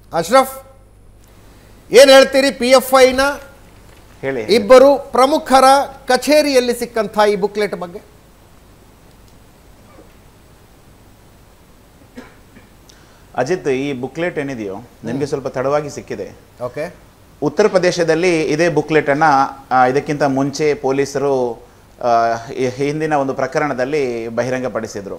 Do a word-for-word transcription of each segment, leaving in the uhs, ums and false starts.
ಅಶ್ರಫ್ ಏನು ಹೇಳ್ತೀರಿ? P F ಐನ ಹೇಳಿ ಇಬ್ಬರು ಪ್ರಮುಖರ ಕಚೇರಿಯಲ್ಲಿ ಸಿಕ್ಕಂಥ ಈ ಬುಕ್ಲೆಟ್ ಬಗ್ಗೆ. ಅಜಿತ್, ಈ ಬುಕ್ಲೆಟ್ ಏನಿದೆಯೋ ನಿಮಗೆ ಸ್ವಲ್ಪ ತಡವಾಗಿ ಸಿಕ್ಕಿದೆ. ಓಕೆ. ಉತ್ತರ ಪ್ರದೇಶದಲ್ಲಿ ಇದೇ ಬುಕ್ಲೆಟ್ ಅನ್ನ ಇದಕ್ಕಿಂತ ಮುಂಚೆ ಪೊಲೀಸರು ಹಿಂದಿನ ಒಂದು ಪ್ರಕರಣದಲ್ಲಿ ಬಹಿರಂಗಪಡಿಸಿದ್ರು.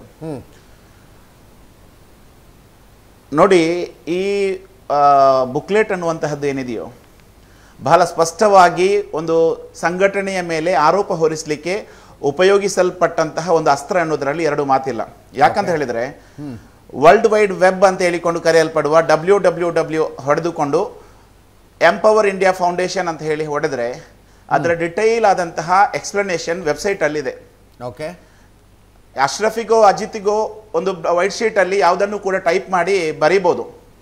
ನೋಡಿ, ಈ ಬುಕ್ಲೆಟ್ ಅನ್ನುವಂತಹದ್ದು ಏನಿದೆಯೋ ಬಹಳ ಸ್ಪಷ್ಟವಾಗಿ ಒಂದು ಸಂಘಟನೆಯ ಮೇಲೆ ಆರೋಪ ಹೊರಿಸಲಿಕ್ಕೆ ಉಪಯೋಗಿಸಲ್ಪಟ್ಟಂತಹ ಒಂದು ಅಸ್ತ್ರ ಅನ್ನೋದರಲ್ಲಿ ಎರಡು ಮಾತಿಲ್ಲ. ಯಾಕಂತ ಹೇಳಿದ್ರೆ ವರ್ಲ್ಡ್ ವೈಡ್ ವೆಬ್ ಅಂತ ಹೇಳಿಕೊಂಡು ಕರೆಯಲ್ಪಡುವ ಡಬ್ಲ್ಯೂ ಡಬ್ಲ್ಯೂ ಡಬ್ಲ್ಯೂ ಹೊಡೆದುಕೊಂಡು ಎಂಪವರ್ ಇಂಡಿಯಾ ಫೌಂಡೇಶನ್ ಅಂತ ಹೇಳಿ ಹೊಡೆದ್ರೆ ಅದರ ಡಿಟೈಲ್ ಆದಂತಹ ಎಕ್ಸ್ಪ್ಲನೇಷನ್ ವೆಬ್ಸೈಟ್ ಅಲ್ಲಿದೆ. ಓಕೆ. ಅಶ್ರಫಿಗೋ ಅಜಿತ್ಗೋ ಒಂದು ವೈಟ್ ಶೀಟ್ ಅಲ್ಲಿ ಯಾವುದನ್ನು ಕೂಡ ಟೈಪ್ ಮಾಡಿ ಬರೀಬಹುದು,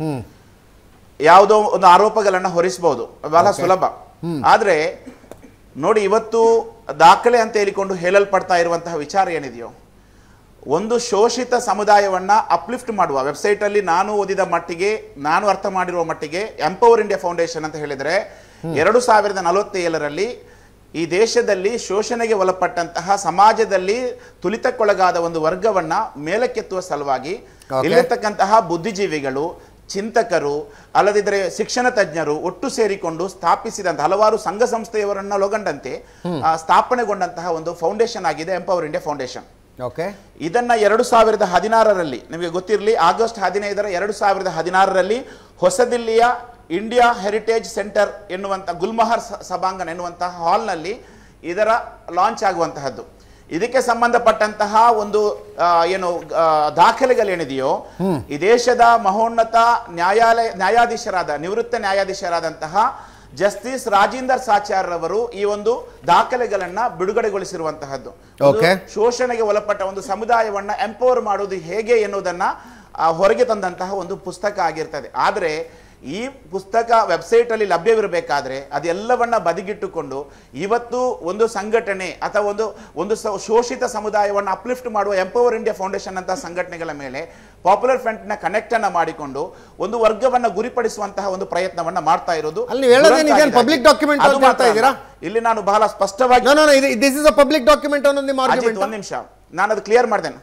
ಯಾವುದೋ ಒಂದು ಆರೋಪಗಳನ್ನ ಹೊರಿಸಬಹುದು, ಬಹಳ ಸುಲಭ. ಆದ್ರೆ ನೋಡಿ, ಇವತ್ತು ದಾಖಲೆ ಅಂತ ಹೇಳಿಕೊಂಡು ಹೇಳಲ್ಪಡ್ತಾ ಇರುವಂತಹ ವಿಚಾರ ಏನಿದೆಯೋ, ಒಂದು ಶೋಷಿತ ಸಮುದಾಯವನ್ನ ಅಪ್ಲಿಫ್ಟ್ ಮಾಡುವ ವೆಬ್ಸೈಟ್ ಅಲ್ಲಿ ನಾನು ಓದಿದ ಮಟ್ಟಿಗೆ, ನಾನು ಅರ್ಥ ಮಾಡಿರುವ ಮಟ್ಟಿಗೆ, ಎಂಪವರ್ ಇಂಡಿಯಾ ಫೌಂಡೇಶನ್ ಅಂತ ಹೇಳಿದ್ರೆ ಎರಡು ಸಾವಿರದ ನಲವತ್ತೇಳರಲ್ಲಿ ಈ ದೇಶದಲ್ಲಿ ಶೋಷಣೆಗೆ ಒಳಪಟ್ಟಂತಹ ಸಮಾಜದಲ್ಲಿ ತುಲಿತಕ್ಕೊಳಗಾದ ಒಂದು ವರ್ಗವನ್ನ ಮೇಲಕ್ಕೆತ್ತುವ ಸಲುವಾಗಿ ಇಲ್ಲಿರ್ತಕ್ಕಂತಹ ಬುದ್ಧಿಜೀವಿಗಳು, ಚಿಂತಕರು, ಅಲ್ಲದಿದ್ದರೆ ಶಿಕ್ಷಣ ತಜ್ಞರು ಒಟ್ಟು ಸೇರಿಕೊಂಡು ಸ್ಥಾಪಿಸಿದಂತಹ ಹಲವಾರು ಸಂಘ ಸಂಸ್ಥೆಯವರನ್ನ ಒಳಗೊಂಡಂತೆ ಸ್ಥಾಪನೆಗೊಂಡಂತಹ ಒಂದು ಫೌಂಡೇಶನ್ ಆಗಿದೆ ಎಂಪವರ್ ಇಂಡಿಯಾ ಫೌಂಡೇಶನ್. ಓಕೆ. ಇದನ್ನ ಎರಡು ಸಾವಿರದ ಹದಿನಾರರಲ್ಲಿ, ನಿಮಗೆ ಗೊತ್ತಿರಲಿ, ಆಗಸ್ಟ್ ಹದಿನೈದರ ಎರಡು ಸಾವಿರದ ಹದಿನಾರರಲ್ಲಿ ಹೊಸದಿಲ್ಲಿಯ ಇಂಡಿಯಾ ಹೆರಿಟೇಜ್ ಸೆಂಟರ್ ಎನ್ನುವಂಥ ಗುಲ್ಮಹರ್ ಸಭಾಂಗಣ ಎನ್ನುವಂತಹ ಹಾಲ್ನಲ್ಲಿ ಇದರ ಲಾಂಚ್ ಆಗುವಂತಹದ್ದು. ಇದಕ್ಕೆ ಸಂಬಂಧಪಟ್ಟಂತಹ ಒಂದು ಏನು ದಾಖಲೆಗಳೇನಿದೆಯೋ ಈ ದೇಶದ ಮಹೋನ್ನತ ನ್ಯಾಯಾಲಯ ನ್ಯಾಯಾಧೀಶರಾದ ನಿವೃತ್ತ ನ್ಯಾಯಾಧೀಶರಾದಂತಹ ಜಸ್ಟಿಸ್ ರಾಜೇಂದರ್ ಸಾಚಾರ್ ರವರು ಈ ಒಂದು ದಾಖಲೆಗಳನ್ನ ಬಿಡುಗಡೆಗೊಳಿಸಿರುವಂತಹದ್ದು. ಶೋಷಣೆಗೆ ಒಳಪಟ್ಟ ಒಂದು ಸಮುದಾಯವನ್ನ ಎಂಪವರ್ ಮಾಡುವುದು ಹೇಗೆ ಎನ್ನುವುದನ್ನ ಹೊರಗೆ ತಂದಂತಹ ಒಂದು ಪುಸ್ತಕ ಆಗಿರ್ತದೆ. ಆದ್ರೆ ಈ ಪುಸ್ತಕ ವೆಬ್ಸೈಟ್ ಅಲ್ಲಿ ಲಭ್ಯವಿರಬೇಕಾದ್ರೆ ಅದೆಲ್ಲವನ್ನ ಬದಿಗಿಟ್ಟುಕೊಂಡು ಇವತ್ತು ಒಂದು ಸಂಘಟನೆ ಅಥವಾ ಒಂದು ಒಂದು ಶೋಷಿತ ಸಮುದಾಯವನ್ನು ಅಪ್ಲಿಫ್ಟ್ ಮಾಡುವ ಎಂಪವರ್ ಇಂಡಿಯಾ ಫೌಂಡೇಶನ್ ಅಂತ ಸಂಘಟನೆಗಳ ಮೇಲೆ ಪಾಪ್ಯುಲರ್ ಫ್ರಂಟ್ ನ ಕನೆಕ್ಟ್ ಅನ್ನ ಮಾಡಿಕೊಂಡು ಒಂದು ವರ್ಗವನ್ನ ಗುರಿಪಡಿಸುವಂತಹ ಒಂದು ಪ್ರಯತ್ನವನ್ನ ಮಾಡ್ತಾ ಇರೋದು. ಪಬ್ಲಿಕ್ ಡಾಕ್ಯುಮೆಂಟ್ ಇಲ್ಲಿ ನಾನು ಬಹಳ ಸ್ಪಷ್ಟವಾಗಿ ಪಬ್ಲಿಕ್ ಡಾಕ್ಯುಮೆಂಟ್ ಒಂದು ನಿಮಿಷ ನಾನು ಅದು ಕ್ಲಿಯರ್ ಮಾಡ್ತೇನೆ.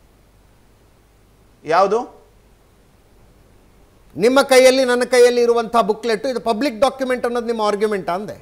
ಯಾವುದು ನಿಮ್ಮ ಕೈಯಲ್ಲಿ ನನ್ನ ಕೈಯಲ್ಲಿ ಇರುವಂತಹ ಬುಕ್ಲೆಟ್ ಇದು ಪಬ್ಲಿಕ್ ಡಾಕ್ಯುಮೆಂಟ್ ಅನ್ನೋದು ನಿಮ್ಮ ಆರ್ಗ್ಯುಮೆಂಟ್ ಅಂದೆ.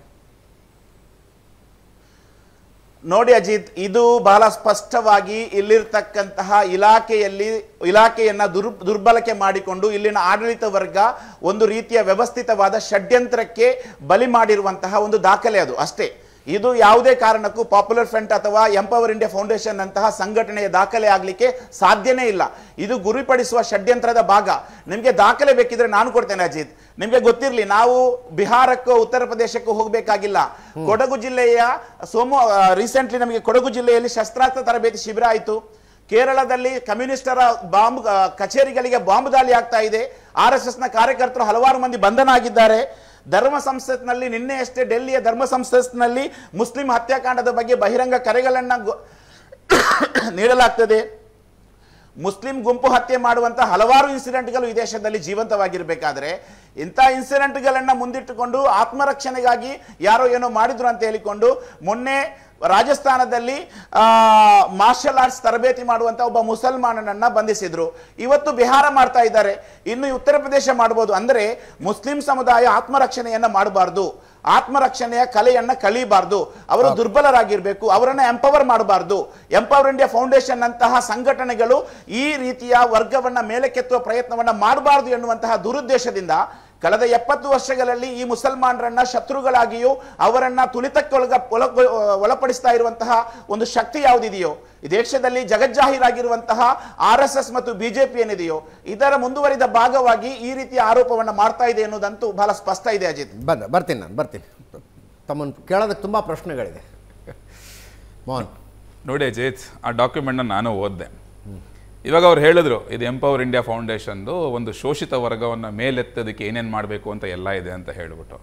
ನೋಡಿ ಅಜಿತ್, ಇದು ಬಹಳ ಸ್ಪಷ್ಟವಾಗಿ ಇಲ್ಲಿರ್ತಕ್ಕಂತಹ ಇಲಾಖೆಯಲ್ಲಿ ಇಲಾಖೆಯನ್ನ ದುರ್ ದುರ್ಬಳಕೆ ಮಾಡಿಕೊಂಡು ಇಲ್ಲಿನ ಆಡಳಿತ ವರ್ಗ ಒಂದು ರೀತಿಯ ವ್ಯವಸ್ಥಿತವಾದ ಷಡ್ಯಂತ್ರಕ್ಕೆ ಬಲಿ ಮಾಡಿರುವಂತಹ ಒಂದು ದಾಖಲೆ ಅದು ಅಷ್ಟೇ. ಇದು ಯಾವುದೇ ಕಾರಣಕ್ಕೂ ಪಾಪ್ಯುಲರ್ ಫ್ರಂಟ್ ಅಥವಾ ಎಂಪವರ್ ಇಂಡಿಯಾ ಫೌಂಡೇಶನ್ ಅಂತಹ ಸಂಘಟನೆಯ ದಾಖಲೆ ಆಗಲಿಕ್ಕೆ ಸಾಧ್ಯನೇ ಇಲ್ಲ. ಇದು ಗುರಿಪಡಿಸುವ ಷಡ್ಯಂತ್ರದ ಭಾಗ. ನಿಮಗೆ ದಾಖಲೆ ಬೇಕಿದ್ರೆ ನಾನು ಕೊಡ್ತೇನೆ ಅಜಿತ್. ನಿಮಗೆ ಗೊತ್ತಿರಲಿ, ನಾವು ಬಿಹಾರಕ್ಕೂ ಉತ್ತರ ಪ್ರದೇಶಕ್ಕೂ ಹೋಗಬೇಕಾಗಿಲ್ಲ. ಕೊಡಗು ಜಿಲ್ಲೆಯ ಸೋಮ ರೀಸೆಂಟ್ಲಿ ನಮಗೆ ಕೊಡಗು ಜಿಲ್ಲೆಯಲ್ಲಿ ಶಸ್ತ್ರಾಸ್ತ್ರ ತರಬೇತಿ ಶಿಬಿರ ಆಯಿತು. ಕೇರಳದಲ್ಲಿ ಕಮ್ಯುನಿಸ್ಟರ ಬಾಂಬ್ ಕಚೇರಿಗಳಿಗೆ ಬಾಂಬ್ ದಾಳಿ ಆಗ್ತಾ ಇದೆ. ಆರ್ ಎಸ್ ಎಸ್ ನ ಕಾರ್ಯಕರ್ತರು ಹಲವಾರು ಮಂದಿ ಬಂಧನ ಆಗಿದ್ದಾರೆ. ಧರ್ಮ ಸಂಸತ್ನಲ್ಲಿ ನಿನ್ನೆಯಷ್ಟೇ ಡೆಲ್ಲಿಯ ಧರ್ಮ ಸಂಸತ್ನಲ್ಲಿ ಮುಸ್ಲಿಂ ಹತ್ಯಾಕಾಂಡದ ಬಗ್ಗೆ ಬಹಿರಂಗ ಕರೆಗಳನ್ನ ನೀಡಲಾಗ್ತದೆ. ಮುಸ್ಲಿಂ ಗುಂಪು ಹತ್ಯೆ ಮಾಡುವಂತಹ ಹಲವಾರು ಇನ್ಸಿಡೆಂಟ್ಗಳು ಈ ದೇಶದಲ್ಲಿ ಜೀವಂತವಾಗಿರಬೇಕಾದ್ರೆ ಇಂಥ ಇನ್ಸಿಡೆಂಟ್ಗಳನ್ನ ಮುಂದಿಟ್ಟುಕೊಂಡು ಆತ್ಮರಕ್ಷಣೆಗಾಗಿ ಯಾರೋ ಏನೋ ಮಾಡಿದ್ರು ಅಂತ ಹೇಳಿಕೊಂಡು ಮೊನ್ನೆ ರಾಜಸ್ಥಾನದಲ್ಲಿ ಮಾರ್ಷಲ್ ಆರ್ಟ್ಸ್ ತರಬೇತಿ ಮಾಡುವಂತ ಒಬ್ಬ ಮುಸಲ್ಮಾನನನ್ನ ಬಂಧಿಸಿದ್ರು. ಇವತ್ತು ಬಿಹಾರ ಮಾಡ್ತಾ ಇದ್ದಾರೆ, ಇನ್ನು ಉತ್ತರ ಪ್ರದೇಶ ಮಾಡಬಹುದು. ಅಂದ್ರೆ ಮುಸ್ಲಿಂ ಸಮುದಾಯ ಆತ್ಮರಕ್ಷಣೆಯನ್ನ ಮಾಡಬಾರ್ದು, ಆತ್ಮರಕ್ಷಣೆಯ ಕಲೆಯನ್ನ ಕಲಿಬಾರ್ದು, ಅವರು ದುರ್ಬಲರಾಗಿರ್ಬೇಕು, ಅವರನ್ನ ಎಂಪವರ್ ಮಾಡಬಾರ್ದು. ಎಂಪವರ್ ಇಂಡಿಯಾ ಫೌಂಡೇಶನ್ ಅಂತಹ ಸಂಘಟನೆಗಳು ಈ ರೀತಿಯ ವರ್ಗವನ್ನ ಮೇಲಕ್ಕೆತ್ತುವ ಪ್ರಯತ್ನವನ್ನ ಮಾಡಬಾರ್ದು ಎನ್ನುವಂತಹ ದುರುದ್ದೇಶದಿಂದ ಕಳೆದ ಎಪ್ಪತ್ತು ವರ್ಷಗಳಲ್ಲಿ ಈ ಮುಸಲ್ಮಾನರನ್ನ ಶತ್ರುಗಳಾಗಿಯೂ ಅವರನ್ನ ತುಳಿತಕ್ಕೊಳಗ ಒಳಪಡಿಸ್ತಾ ಇರುವಂತಹ ಒಂದು ಶಕ್ತಿ ಯಾವುದಿದೆಯೋ, ಈ ದೇಶದಲ್ಲಿ ಜಗಜ್ಜಾಹೀರಾಗಿರುವಂತಹ ಆರ್ ಎಸ್ ಎಸ್ ಮತ್ತು ಬಿಜೆಪಿ ಏನಿದೆಯೋ ಇದರ ಮುಂದುವರಿದ ಭಾಗವಾಗಿ ಈ ರೀತಿಯ ಆರೋಪವನ್ನ ಮಾಡ್ತಾ ಇದೆ ಅನ್ನೋದಂತೂ ಬಹಳ ಸ್ಪಷ್ಟ ಇದೆ. ಅಜಿತ್, ಬಂದ ಬರ್ತೀನಿ ನಾನು ಬರ್ತೀನಿ ತಮ್ಮನ್ನು ಕೇಳೋದಕ್ಕೆ ತುಂಬಾ ಪ್ರಶ್ನೆಗಳಿದೆ. ಮೋಹನ್ ನೋಡಿ ಅಜಿತ್, ಆ ಡಾಕ್ಯುಮೆಂಟ್ನ ನಾನು ಓದಿದೆ. ಇವಾಗ ಅವ್ರು ಹೇಳಿದ್ರು ಇದು ಎಂಪವರ್ ಇಂಡಿಯಾ ಫೌಂಡೇಶನ್ದು ಒಂದು ಶೋಷಿತ ವರ್ಗವನ್ನು ಮೇಲೆತ್ತೋದಕ್ಕೆ ಏನೇನು ಮಾಡಬೇಕು ಅಂತ ಎಲ್ಲ ಇದೆ ಅಂತ ಹೇಳಿಬಿಟ್ಟು.